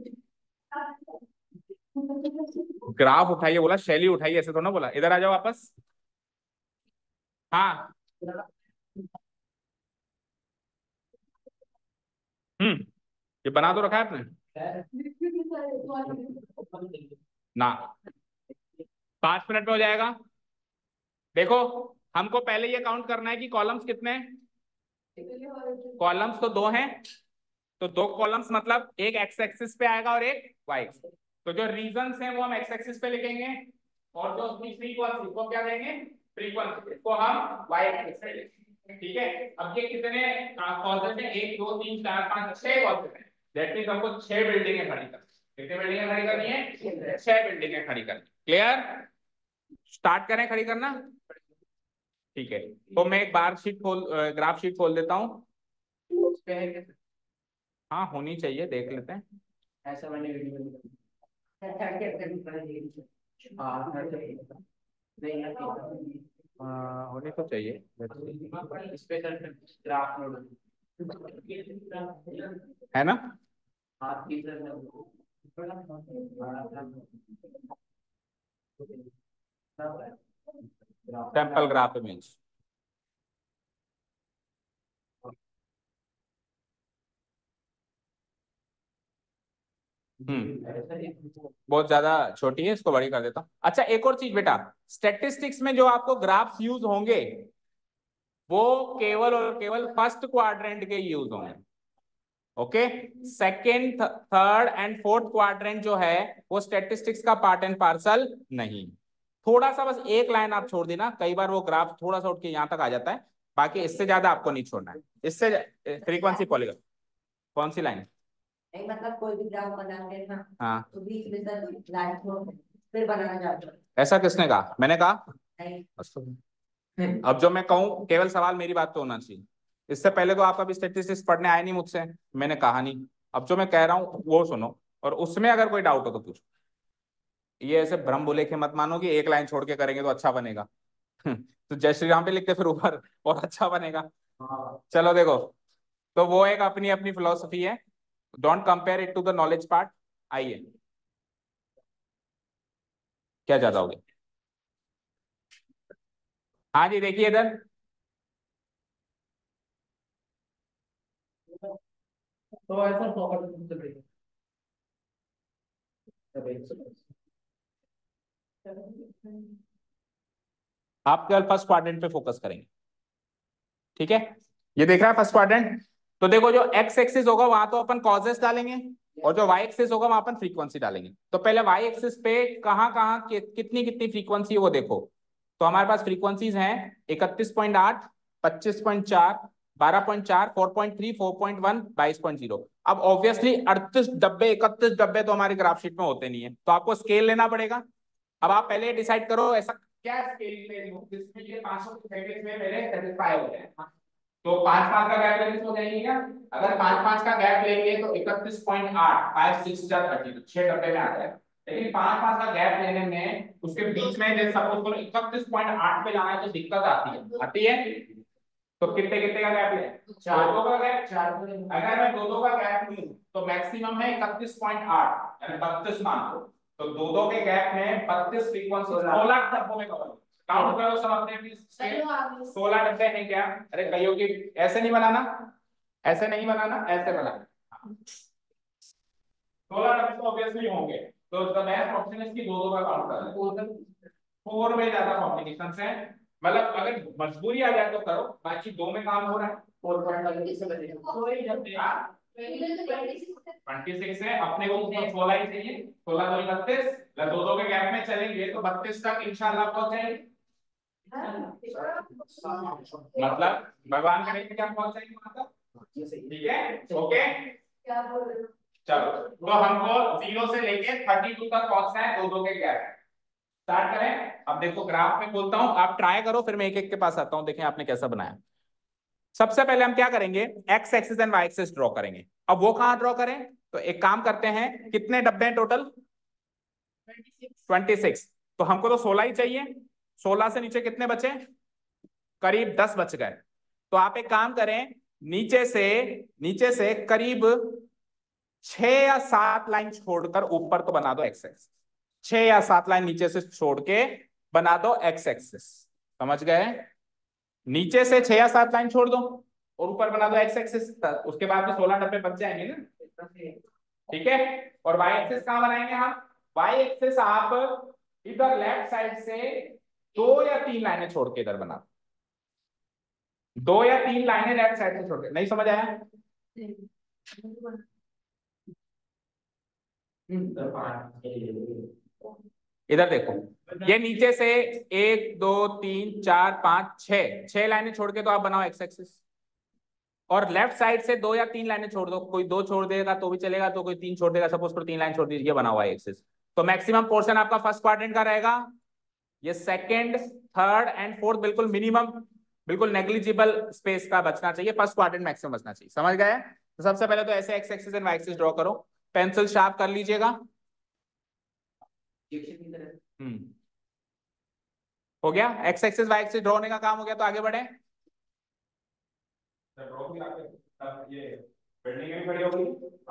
ग्राफ उठाइए, बोला शैली उठाइए, ऐसे थोड़ा बोला। इधर आ जाओ वापस। हाँ, हम्म, ये बना तो रखा है आपने ना? पांच मिनट में हो जाएगा। देखो, हमको पहले ये काउंट करना है कि कॉलम्स कितने हैं। कॉलम्स तो दो हैं, तो दो कॉलम्स मतलब एक एक्स एक्सिस पे आएगा और एक वाई एक्सिस। तो जो रीजंस हैं वो हम एक्स एक्सिस पे लिखेंगे, और जो फ्रीक्वेंसी को क्या देंगे, फ्रीक्वेंसी को हम वाई एक्सिस पे लिखेंगे। ठीक है, अब ये कितने कॉजेस हैं? एक दो तीन चार पांच छह कॉजेस हैं। दैट मींस हमको छह बिल्डिंगें खड़ी करनी। कितनी बिल्डिंगें खड़ी करनी है? छह बिल्डिंगें खड़ी करनी। क्लियर? स्टार्ट करें खड़ी करना। ठीक है, तो मैं एक बार शीट खोल, ग्राफ शीट खोल देता हूँ। हाँ होनी चाहिए, देख लेते हैं। ऐसा मैंने वीडियो में हाँ, होनी तो चाहिए। स्पेशल ग्राफ है ना? सैंपल ग्राफ मीन्स हम्म बहुत ज्यादा छोटी है, इसको बड़ी कर देता हूँ। अच्छा, एक और चीज बेटा, स्टैटिस्टिक्स में जो आपको ग्राफ्स यूज होंगे वो केवल और केवल फर्स्ट क्वाड्रेंट के यूज होंगे। Okay, second third and fourth quadrant जो है वो स्टैटिस्टिक्स का पार्ट एंड पार्सल नहीं। थोड़ा सा बस एक लाइन आप छोड़ देना, कई बार वो ग्राफ थोड़ा सा उठ के यहाँ तक आ जाता है, बाकी इससे ज्यादा आपको नहीं छोड़ना है। इससे फ्रीक्वेंसी पॉलीगन, कौन सी लाइन? नहीं मतलब कोई भी ग्राफ बनाते हैं ना, हाँ, तो बीच में से लाइन छोड़ फिर बनाना चाहते हैं। ऐसा किसने कहा? मैंने कहा? नहीं, अब जो मैं कहूँ केवल सवाल मेरी बात पे होना चाहिए। इससे पहले तो आप अभी स्टेटिस्टिक्स पढ़ने आए नहीं मुझसे, मैंने कहा नहीं। अब जो मैं कह रहा हूँ वो सुनो, और उसमें अगर कोई डाउट हो तो पूछो। ये ऐसे भ्रम भुले के मत मानो कि एक लाइन छोड़ के करेंगे तो अच्छा बनेगा। तो जय श्री राम पे लिखते फिर ऊपर और अच्छा बनेगा। चलो देखो, तो वो एक अपनी अपनी फिलोसफी है। Don't compare it to the knowledge part. आइए, क्या ज्यादा हो गया? हाँ जी, देखिए इधर, तो ऐसा फॉरवर्ड आप केवल फर्स्ट क्वाड्रेंट पे फोकस करेंगे। ठीक है, ये देख रहा है फर्स्ट क्वाड्रेंट। तो देखो, जो एक्स एक्सिस होगा वहां तो अपन कॉजेस डालेंगे, और जो वाई एक्सिस होगा वहां अपन फ्रीक्वेंसी डालेंगे। तो पहले वाई एक्सिस पे कहाँ कहाँ कि, कितनी कितनी फ्रीक्वेंसी है वो देखो। तो हमारे पास फ्रीक्वेंसीज हैं इकतीस पॉइंट आठ, पच्चीस पॉइंट चार, बारह पॉइंट चार, four point three, four point one, बाईस पॉइंट जीरो। अब ऑब्वियसली अड़तीस डब्बे इकतीस डब्बे तो हमारी ग्राफ शीट में होते नहीं है, तो आपको स्केल लेना पड़ेगा। अब आप पहले डिसाइड करो ऐसा क्या स्केल ले लूं जिसमें ये पाँच सौ पैकेज में मेरे सेटिस्फाई हो जाए। तो पांच पांच का गैप लेने से हो जाएगी क्या? अगर पांच पांच का गैप लेंगे तो इकतीस पॉइंट आठ, फाइव सिक्स जा थर्टी, तो छह डब्बे में आ जाएगा। लेकिन पांच पांच का गैप लेने में उसके बीच में जैसे सपोज करो इकतीस पॉइंट आठ पे जाना है तो दिक्कत आती है आती है तो कितने कितने का गैप ले? चार दो का गैप। चार अगर मैं दो दो का गैप लूं तो मैक्सिमम है इकतीस पॉइंट आठ, यानी बत्तीस मान लो। तो दो दो के गैप में बत्तीस फ्रीक्वेंसी सोलह डब्बों में कवर। काउंट करो सब अपने अपनी, सोलह डब्बे हैं क्या? अरे कईयों की ऐसे नहीं बनाना, ऐसे नहीं बनाना, ऐसे बनाना। सोलह डब्बे तो ऑब्वियसली होंगे, तो द बेस्ट ऑप्शन है कि दो दो का काउंट करना। फोर में ज्यादा कॉम्प्लिकेशंस हैं, मतलब अगर मजबूरी आ जाए तो करो, बाकी दो में काम हो रहा है। फोर पॉइंट वन किससे बनेगा? कोई जब छब्बीस है अपने को तो सोलह ही चाहिए, सोलह दो बत्तीस, दो दो के गैप में चलेंगे तो बत्तीस तक इंशाल्लाह पहुंच जाएंगे। मतलब भगवान करेंगे क्या पहुंच जाएंगे वहां तक। ठीक है, ओके। चलो, तो हमको जीरो से लेके थर्टी टू तक पहुंचना है दो दो के गैप। स्टार्ट करें। अब देखो ग्राफ में खोलता हूं, आप ट्राई करो, फिर मैं एक एक के पास आता हूं, देखें आपने कैसा बनाया। सबसे पहले हम क्या करेंगे, X axis and Y axis draw करेंगे। अब वो कहां ड्रॉ करें? तो एक काम करते हैं, कितने डब्बे हैं टोटल? Twenty six. तो हमको तो सोलह ही चाहिए, सोलह से नीचे कितने बचे? करीब दस बच गए। तो आप एक काम करें, नीचे से नीचे से करीब छह या सात लाइन छोड़कर ऊपर तो बना दो एक्स एक्सिस। छह या सात लाइन नीचे से छोड़ के बना दो एक्स एक्सिस। समझ गए? नीचे से छह या सात लाइन छोड़ दो और ऊपर बना दो एक्स एक्सिस। उसके बाद भी सोलह डब्बे बच जाएंगे ना। ठीक है। और वाई एक्सिस कहां बनाएंगे हम? वाई एक्सिस आप इधर लेफ्ट साइड से दो या तीन लाइनें छोड़ के इधर बना दो या तीन लाइनें लेफ्ट साइड से छोड़ के। नहीं समझ आया? इधर देखो, ये नीचे से एक दो तीन चार पांच छह छह लाइनें छोड़ के तो आप बनाओ एक्स एक्सिस। और लेफ्ट साइड से दो या तीन लाइनें छोड़ दो, कोई दो छोड़ देगा तो भी चलेगा, तो कोई तीन छोड़ देगा, सपोज करो तीन लाइन छोड़ दीजिए, बना हुआ है एक्सिस। तो मैक्सिमम पोर्शन आपका फर्स्ट क्वाड्रेंट का रहेगा, ये सेकंड थर्ड एंड फोर्थ बिल्कुल मिनिमम, बिल्कुल नेग्लिजिबल स्पेस का बचना चाहिए, फर्स्ट क्वाड्रेंट मैक्सिमम बचना चाहिए। समझ गए? तो सबसे पहले तो ऐसे X axis and Y axis draw करो, पेंसिल शार्प कर लीजिएगा। हम्म हो गया, X axis Y axis draw होने का काम हो गया। तो आगे बढ़े। ये बिल्डिंग भी खड़ी होगी।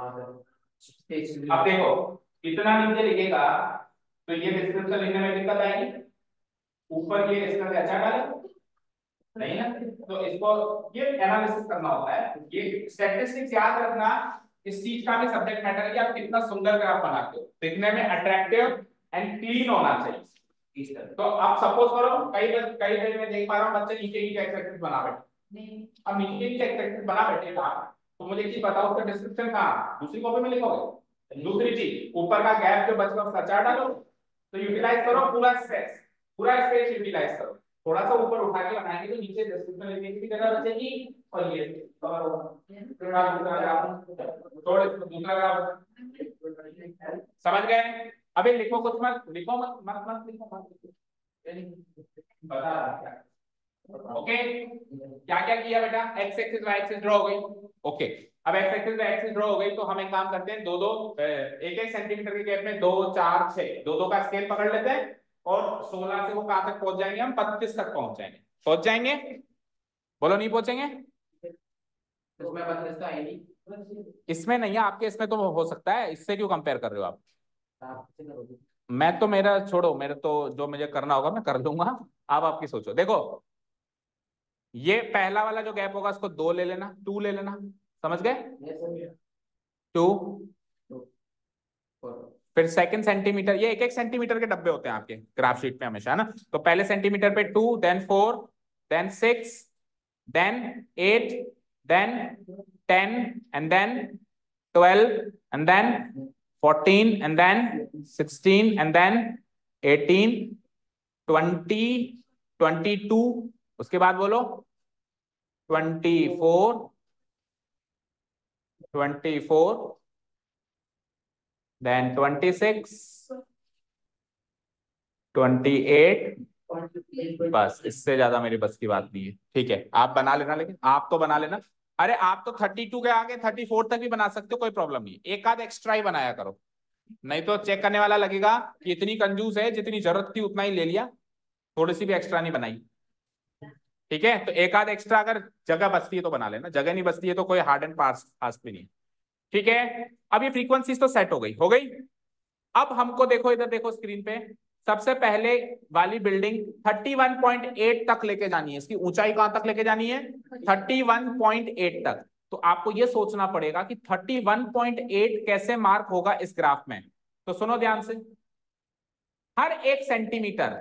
अब देखो, इतना नीचे लिखेगा तो ये डिस्क्रिप्शन लिखने में दिक्कत आएगी। ऊपर ये इसका अच्छा डाले नहीं ना, तो इसको ये एनालिसिस करना होता है। ये स्टैटिस्टिक्स याद रखना, इस चीज का भी सब्जेक्ट मैटर है कि आप कितना सुंदर ग्राफ बनाते हो, दिखने में अट्रैक्टिव एंड क्लीन होना चाहिए। तो आप सपोज करो, कई कई पेज में देख पा रहा हूँ बच्चे नीचे की एक्स एक्सिस बना बैठे। अब नीचे की एक्स एक्सिस बना बैठे था, तो मुझे एक चीज बताओ, उसका डिस्क्रिप्शन कहाँ? दूसरी कॉपी में लिखोगे? दूसरी चीज, ऊपर का गैप जो बचगा उसका चार्ट डालो। तो यूटिलाइज करो पूरा स्पेस, पूरा स्पेस यूटिलाइज करो। थोड़ा सा ऊपर उठा के बनाएंगे तो नीचे डिस्क्रिप्शन लिखने की जगह बचेगी और ये कवर होगा। दूसरा ग्राफ थोड़ा दूसरा ग्राफ समझ गए? अभी लिखो कुछ मत लिखो, मत मत मत लिखो, मत लिखो, बता रहा ओके। क्या क्या किया बेटा? X axis Y axis draw हो गई। ओके, अब X axis Y axis draw हो गई तो हम एक काम करते हैं, दो दो एक एक सेंटीमीटर के गैप में दो चार छह, दो दो का स्केल पकड़ लेते हैं और सोलह से वो कहां तक पहुंच जाएंगे? हम पच्चीस तक पहुंच जाएंगे। पहुंच जाएंगे? बोलो नहीं पहुंचेंगे? इसमें बत्तीस तो आएगी। इसमें नहीं है आपके, इसमें तो हो सकता है। इससे क्यों कंपेयर कर रहे हो आप? मैं तो, मेरा छोड़ो, मेरे तो जो मुझे करना होगा मैं कर लूंगा, आप आपकी सोचो। देखो, ये पहला वाला जो गैप होगा उसको दो ले लेना, टू ले लेना। समझ गए? टू। फिर सेकंड सेंटीमीटर, ये एक एक सेंटीमीटर के डब्बे होते हैं आपके ग्राफ शीट पे हमेशा, है ना। तो पहले सेंटीमीटर पे two, then four, then six, then eight, then ten, and then twelve, and then fourteen, and then sixteen, and then eighteen, twenty, twenty two, उसके बाद बोलो twenty four, twenty four, then twenty six, twenty eight. बस, इससे ज्यादा मेरी बस की बात नहीं है। ठीक है, आप बना लेना, लेकिन आप तो बना लेना। अरे आप तो थर्टी टू के आगे थर्टी फोर तक भी बना सकते हो, कोई प्रॉब्लम नहीं। एक आध एक्स्ट्रा ही बनाया करो, नहीं तो चेक करने वाला लगेगा कि इतनी कंजूस है, जितनी जरूरत थी उतना ही ले लिया, थोड़ी सी भी एक्स्ट्रा नहीं बनाई। ठीक है, तो एक आध एक्स्ट्रा अगर जगह बचती है तो बना लेना, जगह नहीं बचती है तो कोई हार्ड एंड फास्ट फास्ट भी नहीं। ठीक है, अब ये फ्रीक्वेंसीज तो सेट हो गई हो गई अब हमको देखो, इधर देखो स्क्रीन पे, सबसे पहले वाली building thirty one point eight तक लेके जानी है। इसकी ऊंचाई कहां तक लेके जानी है? थर्टी वन पॉइंट एट तक। तो आपको ये सोचना पड़ेगा कि थर्टी वन पॉइंट एट कैसे मार्क होगा इस ग्राफ में। तो सुनो ध्यान से, हर एक सेंटीमीटर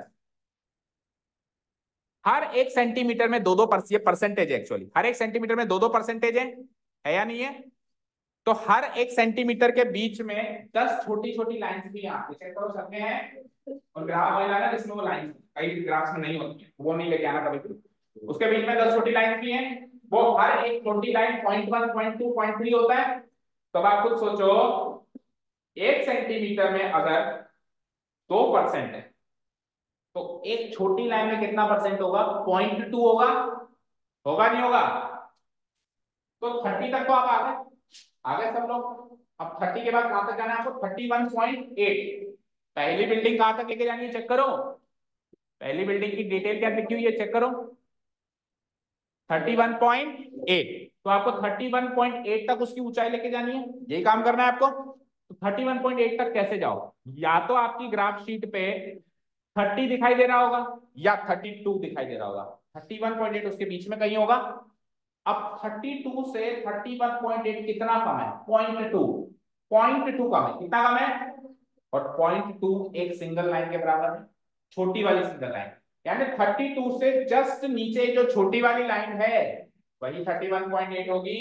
हर एक सेंटीमीटर में दो दो परसेंटेज है। एक्चुअली हर एक सेंटीमीटर में दो दो परसेंटेज है, है या नहीं है? तो हर एक सेंटीमीटर के बीच में दस छोटी छोटी लाइंस भी यहाँ चेक करो सकते हैं। और ग्राफ वाली लाइन है जिसमें वो लाइन कई ग्राफ्स में नहीं होती है, वो नहीं लेके आना कभी। उसके बीच में दस छोटी लाइंस भी हैं, वो हर एक छोटी line point one, point two, point three होता है। तो अब आप खुद सोचो, एक सेंटीमीटर में अगर दो परसेंट है तो एक छोटी लाइन में कितना परसेंट होगा? पॉइंट टू होगा। होगा नहीं होगा? तो थर्टी तक तो आप आ गए। आ गए सब लोग? अब थर्टी के बाद कहां तक जाना है आपको? Thirty one point eight. पहली बिल्डिंग कहां तक लेके जानी है चेक करो। पहली बिल्डिंग की डिटेल क्या लिखी हुई है चेक करो। Thirty one point eight. तो आपको थर्टी वन पॉइंट एट तक उसकी ऊंचाई लेके जानी है, यही काम करना है आपको। तो थर्टी वन पॉइंट एट तक कैसे जाओ? या तो आपकी ग्राफ शीट पे थर्टी दिखाई दे रहा होगा या थर्टी टू दिखाई दे रहा होगा। थर्टी वन पॉइंट एट उसके बीच में कहीं होगा। अब थर्टी टू से थर्टी वन पॉइंट एट कितना कम है? Point two. पॉइंट टू कम है। कितना कम है? और पॉइंट टू एक सिंगल लाइन के बराबर है, छोटी वाली सिंगल लाइन। यानी थर्टी टू से जस्ट नीचे जो छोटी वाली लाइन है वही थर्टी वन पॉइंट एट होगी।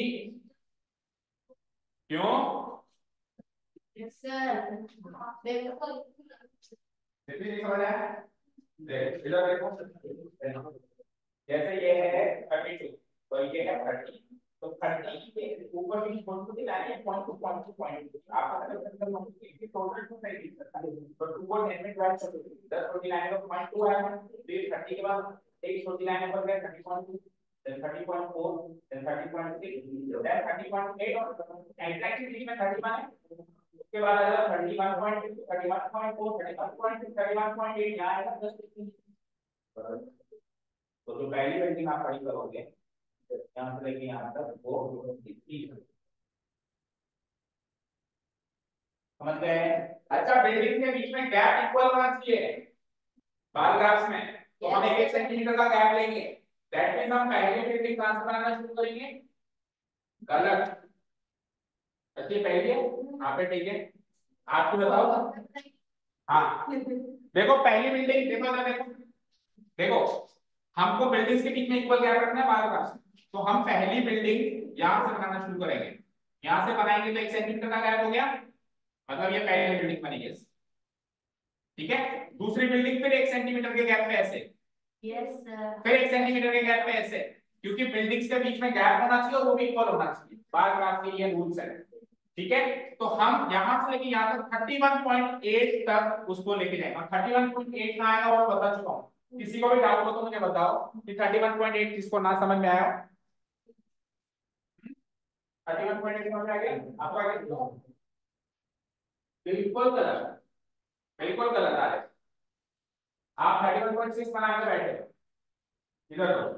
क्यों? Yes, sir. समझ आया? इधर देखो, जैसे ये है थर्टी टू तो ये है थर्टी, तो थर्टी के ऊपर भी पॉइंट टू लाइन है, point two point two point two आपका मतलब टोटल टू सही दिख सकता है। तो टू को नेट में डिवाइड कर दो, दस छोटी लाइन का पॉइंट टू है, फिर थर्टी के बाद एक छोटी लाइन पर गया thirty point two, then thirty point four, then thirty point six, then thirty point eight और एग्जैक्टली में थर्टी वन है। उसके बाद आ जाएगा thirty one point two, thirty one point four, thirty one point six, thirty one point eight. यहां आएगा दस। तो जो पहली बिल्डिंग आप खड़ी करोगे यहाँ से लेके यहाँ तक वो तीस। समझ गए? अच्छा, बिल्डिंग के बीच में गैप इक्वल होना चाहिए बार ग्राफ्स में। तो हम एक सेंटीमीटर का गैप लेंगे, दैट मींस हम पहली बिल्डिंग कहां से बनाना शुरू करेंगे? गलत। अच्छी पहली है यहाँ पे, ठीक है। आपको बताओ। हाँ देखो पहली बिल्डिंग देखो ना, देखो देखो हमको बिल्डिंग्स के बीच में इक्वल गैप रखना है बार ग्राफ्स। तो हम पहली बिल्डिंग यहां से बनाना शुरू करेंगे, यहां से बनाएंगे तो एक सेंटीमीटर का गैप हो गया, मतलब ये पहली बिल्डिंग बनी है, ठीक है। दूसरी बिल्डिंग फिर एक सेंटीमीटर के गैप पे ऐसे, Yes, sir. फिर एक सेंटीमीटर के गैप पे ऐसे, क्योंकि बिल्डिंग्स के बीच में गैप होना चाहिए और वो भी इक्वल होना चाहिए, बार ग्राफ के ये रूल्स है, ठीक है। तो हम यहां से लेके यहां तक थर्टी वन पॉइंट एट तक उसको लेके जाएंगे। और थर्टी वन पॉइंट एट कहां आएगा वो बता चुका हूं। किसी को भी डाउट हो तो मुझे बताओ कि थर्टी वन पॉइंट एट किसको ना समझ में आया? थर्टी वन पॉइंट एट समझ में आ गया आपको? आ गया? बिल्कुल गलत, बिल्कुल गलत आ रहे। आप थर्टी वन पॉइंट सिक्स बना के बैठे हो। इधर तो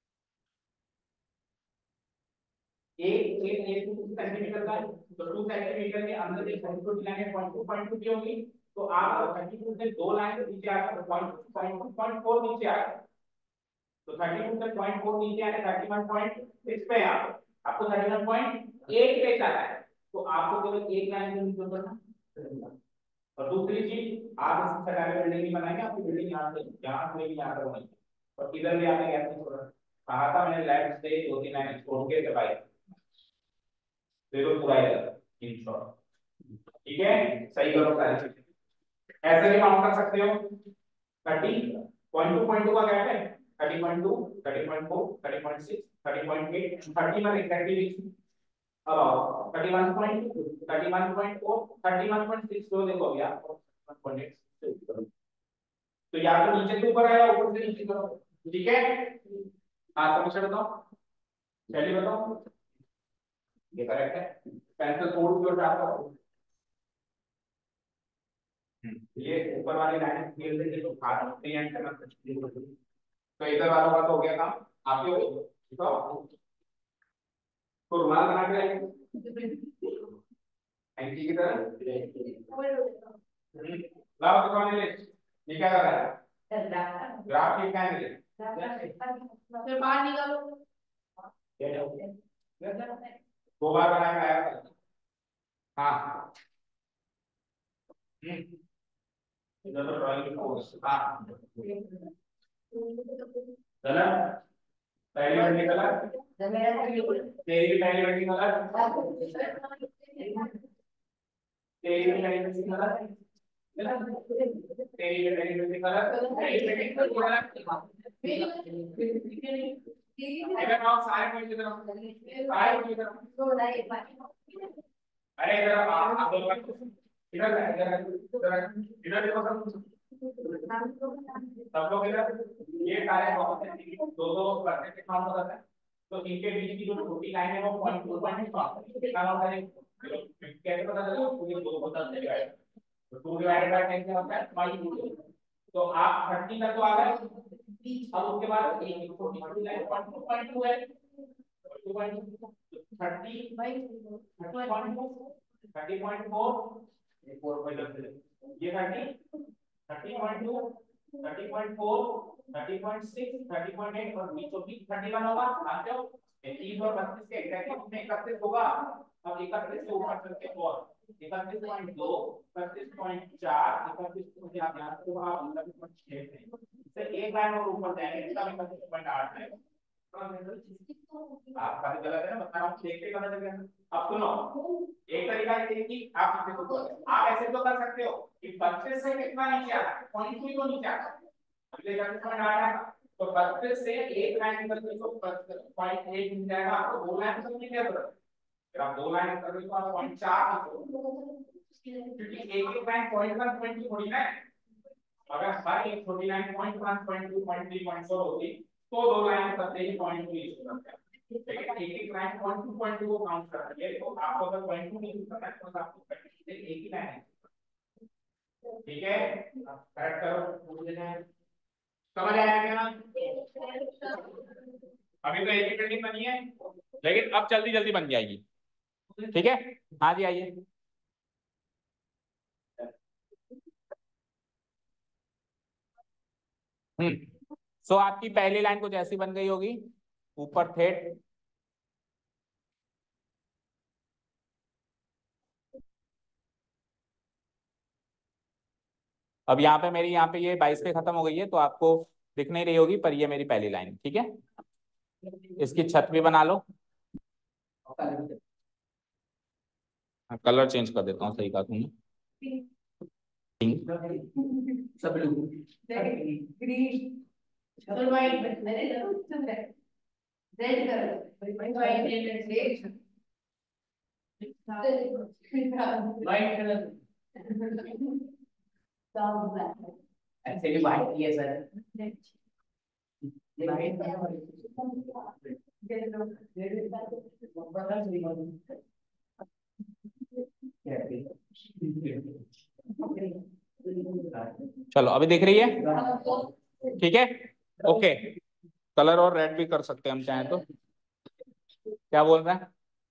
एक एक एक टू सेंटीमीटर का है, तो टू सेंटीमीटर के अंदर एक छोटी लाइन है पॉइंट टू पॉइंट टू की होगी। तो आप थर्टी टू से दो लाइन नीचे आकर तो पॉइंट पॉइंट पॉइंट फोर नीचे आ गए। तो थर्टी टू से पॉइंट फोर नीचे आने थर्टी वन पॉइंट सिक्स पे आप आपको थर्टी वन पॉइंट एट पे जाना है। तो आपको केवल एक लाइन के नीचे उतरना। और दूसरी चीज, आप इस तरह की बिल्डिंग नहीं बनाएंगे, आपकी बिल्डिंग यहाँ से यहाँ से यहाँ तक बनेगी और इधर भी आपने गैप नहीं छोड़ा। कहा था मैंने लेफ्ट से दो तीन लाइन छोड़ के दबाई, देखो पूरा इधर इन शॉर्ट, ठीक है। सही करो सारी चीजें। ऐसे भी काउंट कर सकते हो। Thirty point two point two का गैप है, thirty point two, thirty point four, thirty point six, thirty point eight, thirty one exactly. अब आओ thirty one point two, thirty one point four, thirty one point six को देखो भैया, one point eight. तो या तो नीचे से ऊपर आया, ऊपर से नीचे करो, ठीक है। हाँ समझ बताओ, चलिए बताओ ये करेक्ट है। पेंसिल फोल्ड जो चाहता हो ये ऊपर वाली लाइन खेल से जो खास होती है करना, तो इधर वालों का तो हो गया काम, आपके हो तो तो रुमाल बना के एंटी की तरह लाओ तो कौन ले, ये क्या कर रहा है? ग्राफ ठीक है ले फिर बाहर निकालो। दो बार बना के आया था। हाँ इधर तो ड्राइंग हाँ गलत। पहली बड़ी गलत, तेरी पहली बड़ी गलत, तेरी पहली बड़ी गलत, तेरी पहली बड़ी गलत, तेरी पहली बड़ी गलत। इधर आओ सारे कोई इधर आओ, सारे कोई इधर आओ। अरे इधर आओ आप लोग इधर इधर इधर इधर देखो सब सब लोग इधर। ये सारे दो दो परसेंट काउंट होता है। तो इनके बीच की जो छोटी लाइन है वो पॉइंट टू पॉइंट कितना होता है, कैसे पता चलेगा, पूरी दो पता चलेगा, तो टू डिवाइडेड बाय टेन क्या होता है पॉइंट टू। तो आप थर्टी तक तो आ गए, अब उसके बाद एक छोटी line point two point two है, two point thirty by thirty point four, ये फोर पॉइंट ये thirty thirty point two thirty point four thirty point six thirty point eight और बीच में थर्टी वन होगा। जानते हो ये तीस और बत्तीस के एग्जैक्टली कितने इकतीस होगा। अब इकतीस से ऊपर चलते हैं और इकतीस पॉइंट दो इकतीस पॉइंट चार इकतीस मुझे आप ध्यान से वहां इकतीस पॉइंट छह से इससे एक लाइन और ऊपर जाएंगे तब इकतीस पॉइंट आठ है। आप बात गलत है ना, बता आप देखते पता चल गया। अब सुनो एक तरीका है कि आप इसे तो आप ऐसे तो कर सकते हो कि बत्तीस से कितना नीचे आ रहा है, पॉइंट टू तो नीचे आ रहा है, अगले इकतीस पॉइंट आठ है तो बत्तीस से एक लाइन निकल गई तो पॉइंट एक मिल जाएगा आपको, दो लाइन निकलने की जरूरत है। फिर आप दो लाइन निकल गई तो आप पॉइंट चार क्योंकि एक एक line point one point two थोड़ी ना है। अगर हर एक छोटी line point one point two point three point four होती तो दो लाइन करते ही पॉइंट टू यूज करते हैं, लेकिन एक एक line point two point two को काउंट कर रही है तो आपको अगर पॉइंट टू यूज करना है तो आपको एक ही लाइन है। ठीक है करेक्ट करो, मुझे समझ आया क्या। अभी तो एक ही बिल्डिंग बनी है लेकिन अब जल्दी जल्दी बन जाएगी। ठीक है हाँ जी आइए। हम्म सो आपकी पहली लाइन कुछ ऐसी बन गई होगी, ऊपर थेट अब यहाँ पे मेरी यहाँ पे ये बाईस पे खत्म हो गई है तो आपको दिख नहीं रही होगी पर ये मेरी पहली लाइन। ठीक है इसकी छत भी बना लो, कलर चेंज कर देता हूँ, सही कहा तुमने। सब लोग ग्रीन तो वाइट मैंने जरूर red colour white red white colour actually white ही है सर, चलो अभी दिख रही है। ठीक है ओके कलर और रेड भी कर सकते हैं हम चाहें तो। क्या बोल रहे हैं,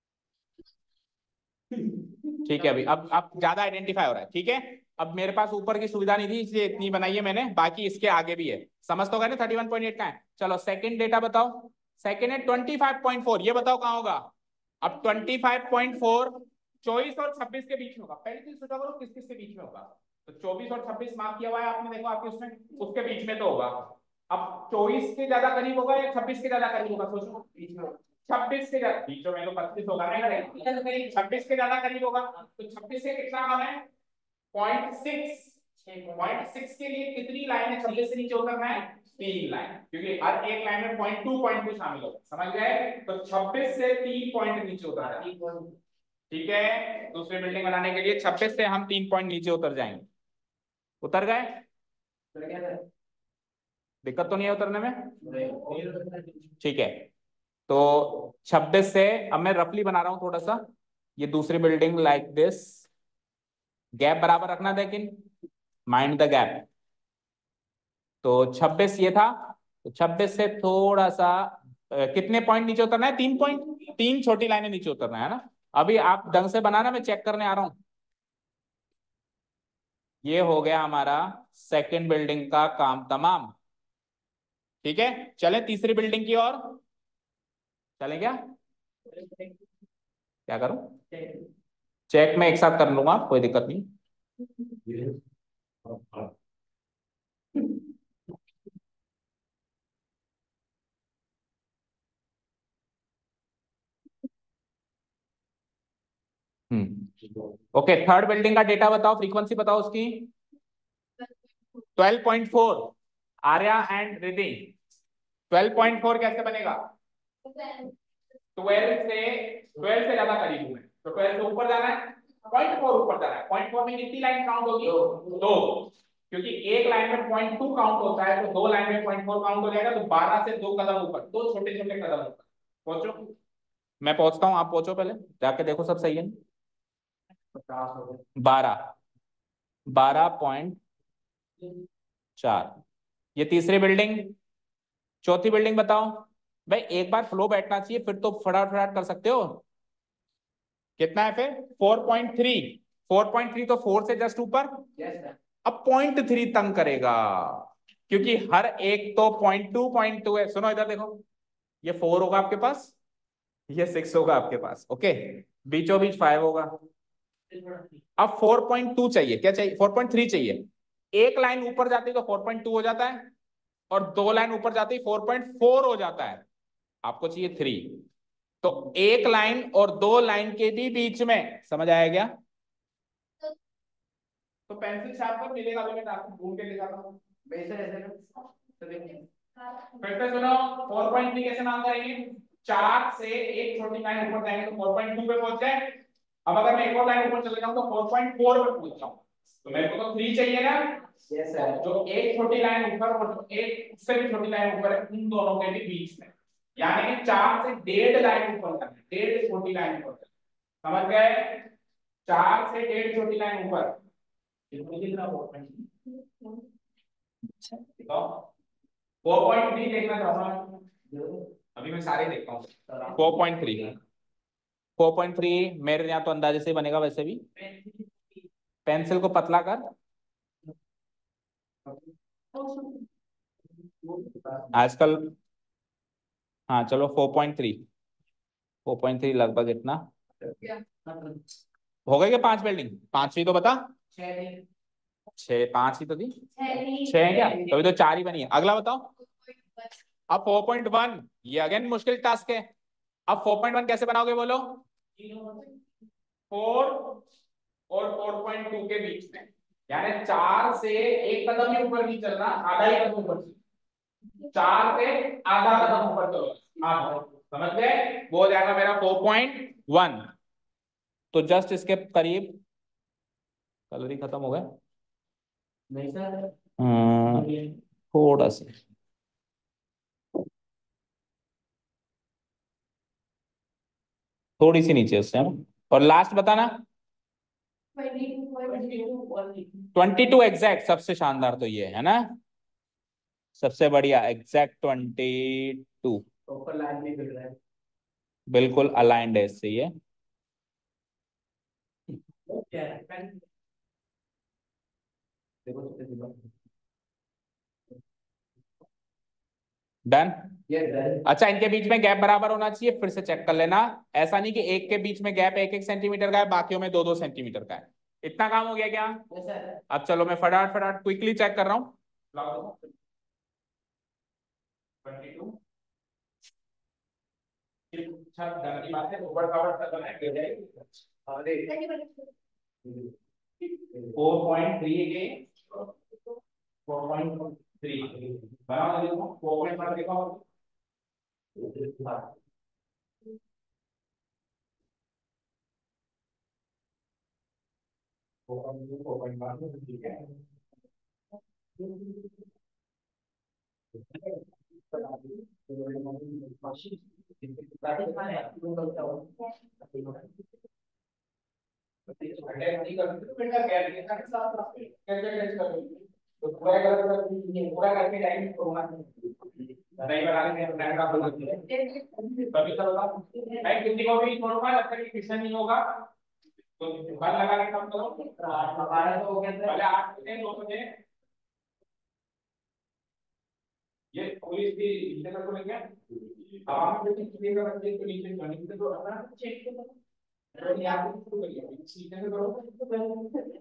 ठीक है अभी अब अब ज्यादा आइडेंटिफाई हो रहा है। ठीक है अब मेरे पास ऊपर की सुविधा नहीं थी इसलिए इतनी बनाई है मैंने, बाकी इसके आगे भी है। समझ तो गए ना थर्टी वन पॉइंट एट का है। चलो सेकंड डेटा बताओ, सेकंड है ट्वेंटी फाइव पॉइंट फोर, ये बताओ कहाँ होगा। अब ट्वेंटी फाइव पॉइंट फोर चौबीस और छब्बीस के बीच में होगा। पहले चीज सोचा करो किस किस के बीच में होगा, तो चौबीस और छब्बीस मार्क किया हुआ है आपने, देखो आपके उसमें उसके बीच में तो होगा। अब चौबीस के ज्यादा करीब होगा या छब्बीस के ज्यादा करीब होगा, सोचो बीच में छब्बीस के ज्यादा, बीच में तो पच्चीस होगा ना, छब्बीस के ज्यादा करीब होगा तो छब्बीस से कितना कम है पॉइंट सिक्स। पॉइंट सिक्स के लिए कितनी लाइन है छब्बीस से नीचे उतरना है, तीन लाइन, क्योंकि हर एक लाइन में पॉइंट टू पॉइंट टू शामिल होगा। समझ गए तो छब्बीस से तीन पॉइंट नीचे उतर जाए। ठीक है दूसरी बिल्डिंग बनाने के लिए छब्बीस से हम तीन पॉइंट नीचे उतर जाएंगे। उतर गए, दिक्कत तो नहीं है उतरने में। ठीक है तो छब्बीस से अब मैं रफली बना रहा हूं थोड़ा सा, ये दूसरी बिल्डिंग लाइक दिस, गैप बराबर रखना लेकिन माइंड द गैप। तो छब्बीस ये था, तो छब्बीस से थोड़ा सा कितने पॉइंट नीचे उतरना है, तीन पॉइंट, तीन छोटी लाइनें नीचे उतरना है ना। अभी आप ढंग से बनाना, मैं चेक करने आ रहा हूं। ये हो गया हमारा सेकंड बिल्डिंग का काम तमाम। ठीक है चले तीसरी बिल्डिंग की ओर चलें क्या, क्या करूं, चेक में एक साथ कर लूंगा कोई दिक्कत नहीं। हम्म ओके थर्ड बिल्डिंग का डेटा बताओ, फ्रीक्वेंसी बताओ उसकी twelve point four. Arya and Riddhi twelve point four कैसे बनेगा, ट्वेल्व से ट्वेल्व से ज्यादा करीब हूं मैं तो ट्वेल्व से ऊपर जाना है, पॉइंट फोर ऊपर जाना है। पॉइंट फोर में कितनी लाइन काउंट होगी, दो, क्योंकि एक लाइन में पॉइंट टू काउंट होता है तो दो लाइन में पॉइंट फोर काउंट हो जाएगा, तो बारह से दो कदम ऊपर, दो छोटे छोटे कदम ऊपर। पहुंचो, मैं पहुंचता हूँ, आप पहुंचो पहले, जाके देखो सब सही है। पचास हो गए। बारह, बारह पॉइंट चार। ये तीसरी बिल्डिंग, चौथी बिल्डिंग बताओ भाई। एक बार फ्लो बैठना चाहिए, फिर तो फटाफट फटाफट कर सकते हो। कितना है फिर? Four point three. Four point three तो फोर से जस्ट ऊपर। Yes sir. अब पॉइंट थ्री तंग करेगा, क्योंकि हर एक तो पॉइंट टू पॉइंट टू है। सुनो इधर देखो, ये फोर होगा आपके पास, ये सिक्स होगा आपके पास, ओके, बीचों बीच फाइव होगा। अब फोर पॉइंट टू चाहिए, क्या चाहिए? फोर पॉइंट थ्री चाहिए। एक लाइन ऊपर जाती तो फोर पॉइंट टू हो जाता है, और दो लाइन ऊपर जाती फोर पॉइंट फोर हो जाता है। आपको चाहिए थ्री। तो एक लाइन और दो लाइन के भी बीच में, समझ आया क्या? तो पेंसिल छाप कर मिलेगा, मैं आपको ढूंढ के दिखाता हूं। वैसे ऐसे तो देखिए फिर से सुनो, फोर पॉइंट थ्री कैसे मान करेंगे? चार से एक छोटी लाइन ऊपर जाएंगे तो फोर पॉइंट टू पे पहुंच जाए। अब अगर मैं एक और लाइन ऊपर चले जाऊं तो फोर पॉइंट फोर पे पहुंच जाऊं, तो मेरे को तो थ्री चाहिए ना। Yes sir. जो एक छोटी लाइन ऊपर और जो एक उससे भी छोटी लाइन ऊपर है, उन दोनों के भी बीच में, यानी कि चार से डेढ़ लाइन ऊपर जाना है, डेढ़ छोटी लाइन ऊपर। समझ गए? चार से डेढ़ छोटी लाइन ऊपर कितना होगा? फोर पॉइंट थ्री देखना चाहूंगा, अभी मैं सारे देखता हूँ। Four point three, four point three मेरे यहाँ तो अंदाजे से बनेगा। वैसे भी पेंसिल को पतला कर, आजकल। हाँ चलो, four point three, four point three लगभग इतना हो गई। क्या पांच बिल्डिंग? पांचवी तो बता। छह, पांच ही तो थी। छह है क्या? तभी तो चार ही बनी है। अगला बताओ। अब फोर पॉइंट वन, ये अगेन मुश्किल टास्क है। अब फोर पॉइंट वन कैसे बनाओगे बोलो? फोर और फोर पॉइंट टू के बीच में, यानी चार से एक कदम ही ऊपर नहीं चलना, आधा ही कदम ऊपर चलना। चार से आधा कदम ऊपर चलो, आधा। समझ गए? वो हो जाएगा मेरा फोर पॉइंट वन। तो जस्ट इसके करीब। कलर ही खत्म हो गया। नहीं सर। हाँ, थोड़ा सा थोड़ी सी नीचे उससे, है ना? और लास्ट बताना। ट्वेंटी टू एग्जैक्ट, सबसे शानदार तो ये है ना, सबसे बढ़िया एग्जैक्ट ट्वेंटी टू। ऊपर लाइन भी मिल रहा है। बिल्कुल अलाइंड है इससे ये। क्या है? देखो देखो। डन। Yes sir. अच्छा, इनके बीच में गैप बराबर होना चाहिए, फिर से चेक कर लेना। ऐसा नहीं कि एक के बीच में गैप एक एक सेंटीमीटर का है, बाकियों में दो दो सेंटीमीटर का है। इतना काम हो गया क्या? Yes sir. अब चलो मैं फटाफट फटाफट क्विकली चेक कर रहा हूँ। ट्वेंटी टू छत डन की बात है, ऊपर कवर तक बनाए गिर जाएगी। फोर पॉइंट थ्री के फोर पॉइंट थ्री बनाओ, देखो फोर पॉइंट वन देखो। फोर पॉइंट वन ठीक है। तो पूरा कर पूरा करके टाइम करूंगा, नहीं बनाने में टाइम का तभी चलूंगा। मैं किसी को भी छोड़ूंगा जब तक फिक्शन नहीं होगा। तो बल लगा के काम करो। हमारा तो हो गया था पहले आठ बजे नौ बजे। ये पुलिस भी नीचे तक को लेके आवाम में किसी का बच्चे को नीचे जमीन से तो अपना चेक करो, और यहाँ पे शुरू करिए नीचे से करो।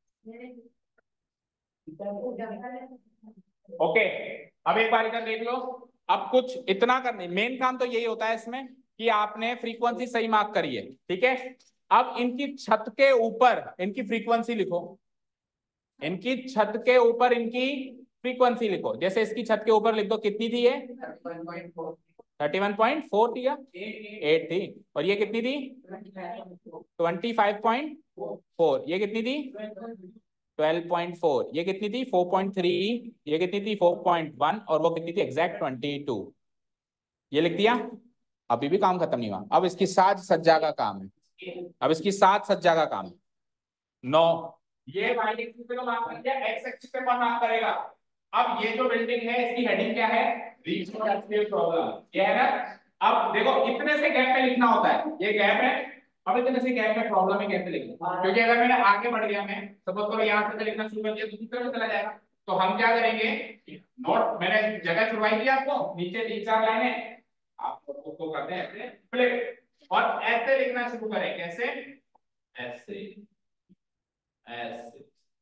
ओके, अब एक बार इधर देख लो। अब कुछ इतना करने, मेन काम तो यही होता है इसमें कि आपने फ्रीक्वेंसी सही मार्क करी है, ठीक है। अब इनकी छत के ऊपर इनकी फ्रीक्वेंसी लिखो, इनकी छत के ऊपर इनकी फ्रीक्वेंसी लिखो। जैसे इसकी छत के ऊपर लिख दो, कितनी थी ये? थर्टी वन पॉइंट फोर थी या एट थी? और ये कितनी थी? Twenty five point four. ये कितनी थी? Twelve point four. ये कितनी थी? Four point three. ये कितनी थी? Four point one. और वो कितनी थी? Exact twenty two. ये लिख दिया। अभी भी काम खत्म नहीं हुआ। अब इसकी साज सज्जा का काम है, अब इसकी साज सज्जा का काम है। नौ, ये वाई एक्सिस पे तो मार्क कर दिया, एक्स एक्सिस पे कौन मार्क करेगा? अब ये जो बिल्डिंग है इसकी हेडिंग क्या है? रिप्रोडक्टिव प्रॉब्लम, ये है ना। अब देखो इतने से गैप में लिखना होता है, ये गैप है, अब इतने से गैप में प्रॉब्लम है कैसे लिखना, क्योंकि अगर मैंने आगे बढ़ गया, मैं सपोज करो यहाँ से लिखना शुरू कर दिया तो दूसरे में चला जाएगा। तो हम क्या करेंगे, नोट मैंने जगह छुड़वाई थी आपको, नीचे तीन चार लाइनें आपको उसको करते हैं ऐसे फ्लिप, और ऐसे लिखना शुरू करें। कैसे? ऐसे ऐसे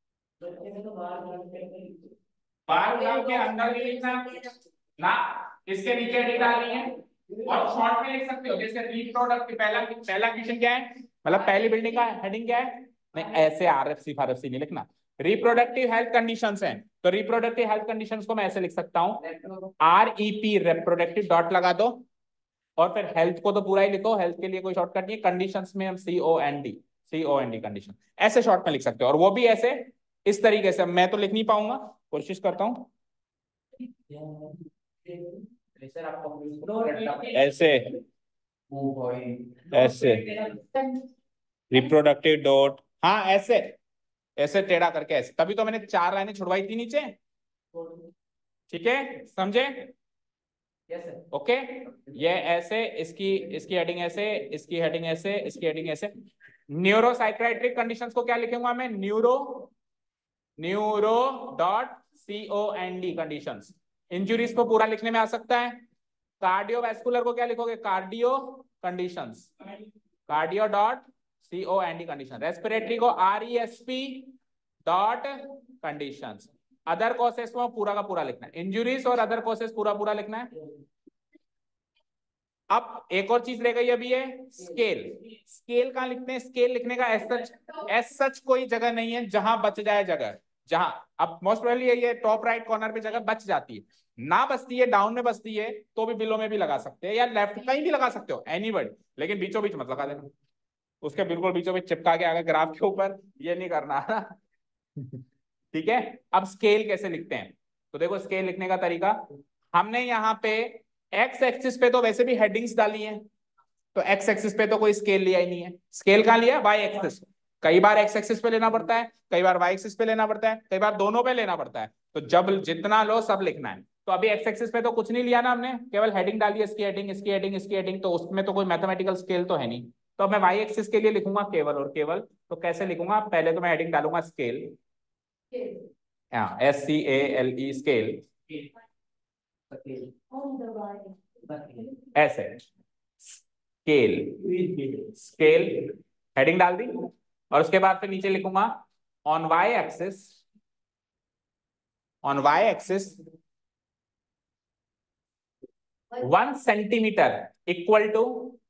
बार ग्राफ के अंदर भी लिखना ना, इसके नीचे हेडिंग डालनी है, और शॉर्ट में लिख सकते हो। जैसे रिप्रोडक्ट पहला पहला क्वेश्चन क्या है, मतलब पहली बिल्डिंग का हेडिंग क्या है? नहीं, ऐसे आरएफसी फारएफसी नहीं लिखना, रिप्रोडक्टिव हेल्थ कंडीशंस हैं, तो रिप्रोडक्टिव हेल्थ कंडीशंस को मैं ऐसे लिख सकता हूं, R E P reproductive dot लगा दो, और फिर हेल्थ को तो पूरा ही लिखो, हेल्थ के लिए कोई शॉर्टकट नहीं है, कंडीशंस में हम C O N D C O N D condition ऐसे शॉर्ट में लिख सकते हो, और वो भी ऐसे इस तरीके से। मैं तो लिख नहीं पाऊंगा, कोशिश करता हूं ऐसे ऐसे रिप्रोडक्टिव डॉट, हाँ ऐसे ऐसे टेढ़ा करके ऐसे, तभी तो मैंने चार लाइनें छुड़वाई थी नीचे। ठीक है, समझे? Okay okay? ये ऐसे, इसकी इसकी हेडिंग ऐसे, इसकी हेडिंग ऐसे, इसकी हेडिंग ऐसे। न्यूरोसाइक्राइट्रिक कंडीशंस को क्या लिखूंगा मैं? Neuro neuro dot C O N D conditions. Injuries को पूरा लिखने में आ सकता है। कार्डियोवैस्कुलर को क्या लिखोगे? Cardio conditions, cardio dot C O N D condition. Respiratory को R E S P dot conditions. Other causes को पूरा का पूरा लिखना है, इंजुरीज और अदर कॉसेस पूरा पूरा लिखना है। अब एक और चीज रह गई अभी है स्केल। स्केल कहां लिखते हैं? स्केल लिखने का एज सच एज सच कोई जगह नहीं है जहां बच जाए जगह, जहां अब मोस्ट प्रोबेबली ये टॉप राइट कॉर्नर पे जगह बच जाती है, ना बचती है डाउन में बचती है तो भी बिलो में भी लगा सकते हैं, या लेफ्ट कहीं भी लगा सकते हो, एनी वर्ड, लेकिन बीचों बीच मत लगा देना, उसके बिल्कुल बीचों बीच चिपका के आगे ग्राफ के ऊपर, ये नहीं करना। ठीक है, अब स्केल कैसे लिखते हैं? तो देखो स्केल लिखने का तरीका, हमने यहाँ पे एक्स एक्सिस पे तो वैसे भी हेडिंग्स डाली हैं, तो एक्स एक्सिस पे तो कोई स्केल लिया ही नहीं है। स्केल कहां लिया? Y axis. कई बार एक्स एक्सिस पे लेना पड़ता है, कई बार वाई एक्सिस पे लेना पड़ता है, कई बार दोनों पे लेना पड़ता है, तो जब जितना लो सब लिखना है। तो अभी एक्स एक्सिस पे तो कुछ नहीं लिया ना हमने, केवल हेडिंग डाली है, इसकी हेडिंग इसकी हेडिंग इसकी हेडिंग, तो उसमें तो कोई मैथमेटिकल स्केल तो है नहीं। तो मैं वाई एक्सिस के लिए लिखूंगा केवल और केवल, तो कैसे लिखूंगा? पहले तो मैं हेडिंग डालूंगा स्केल, हाँ S C A L E scale, ऐसे स्केल स्केल हेडिंग डाल दी, और उसके बाद फिर नीचे लिखूंगा on Y axis, on Y axis one centimetre equal to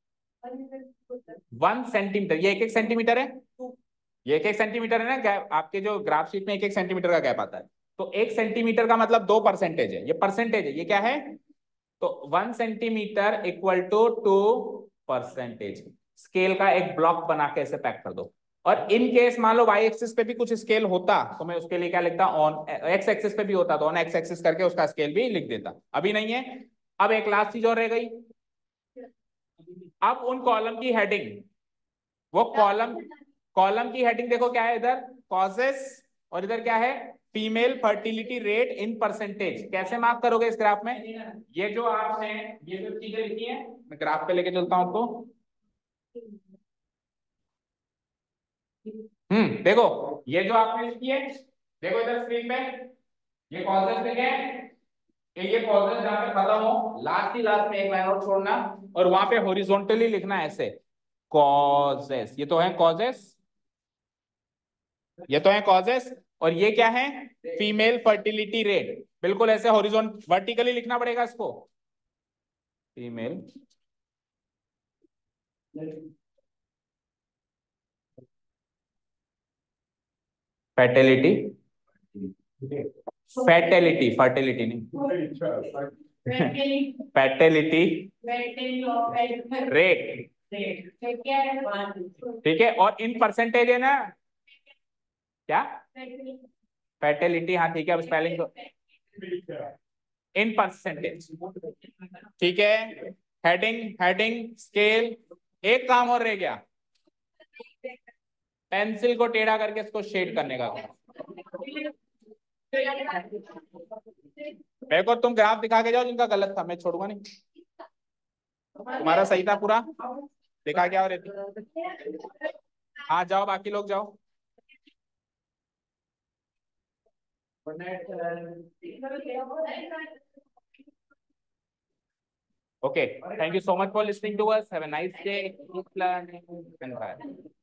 one centimetre, ये एक एक सेंटीमीटर है, ये एक एक सेंटीमीटर है ना गैप, आपके जो ग्राफ शीट में एक एक सेंटीमीटर का गैप आता है, तो एक सेंटीमीटर का मतलब दो परसेंटेज है, ये परसेंटेज है, ये क्या है? तो one centimetre equal to two percentage. Scale का एक ब्लॉक बना के ऐसे पैक कर दो, और इन केस मान लो वाई एक्सिस पे भी कुछ स्केल होता तो मैं उसके लिए क्या लिखता? ऑन एक्स एक्सिस पे भी होता तो ऑन एक्स एक्सिस करके उसका स्केल भी लिख देता, अभी नहीं है। अब एक लास्ट चीज और रह गई, अब उन कॉलम की हेडिंग, वो कॉलम कॉलम की हेडिंग देखो क्या है, इधर कॉजेस और इधर क्या है? Female fertility rate in percentage. कैसे मार्क करोगे इस ग्राफ में? ये जो आपने ये जो चीजें लिखी हैं, मैं ग्राफ पे लेके चलता हूं आपको। हम्म देखो ये जो आपने लिखी है, देखो इधर स्क्रीन पे, ये कॉजेस लिखे हैं, ये कॉजेस जहां पे खत्म हो लास्ट ही लास्ट में एक लाइन और छोड़ना, और वहां पे हॉरिजॉन्टली लिखना है ऐसे कॉजेस, ये तो है कॉजेस, ये तो है कॉजेस, और ये क्या है? Female fertility rate. बिल्कुल ऐसे हॉरिजॉन्ट वर्टिकली लिखना पड़ेगा इसको, फीमेल फर्टिलिटी, फर्टिलिटी फर्टिलिटी नहीं, फर्टिलिटी रेट, ठीक है, और इन परसेंटेज है ना, क्या? फर्टिलिटी, हाँ ठीक है, अब स्पेलिंग तो इन परसेंटेज, ठीक है। Heading, heading, scale. एक काम और रह गया, पेंसिल को टेढ़ा करके इसको शेड करने का। मेरे को तुम ग्राफ दिखा के जाओ जिनका गलत था, मैं छोड़ूंगा नहीं। तुम्हारा सही था पूरा, दिखा क्या और हाँ जाओ, बाकी लोग जाओ। Okay, thank you so much for listening to us. Have a nice day. Keep learning and bye.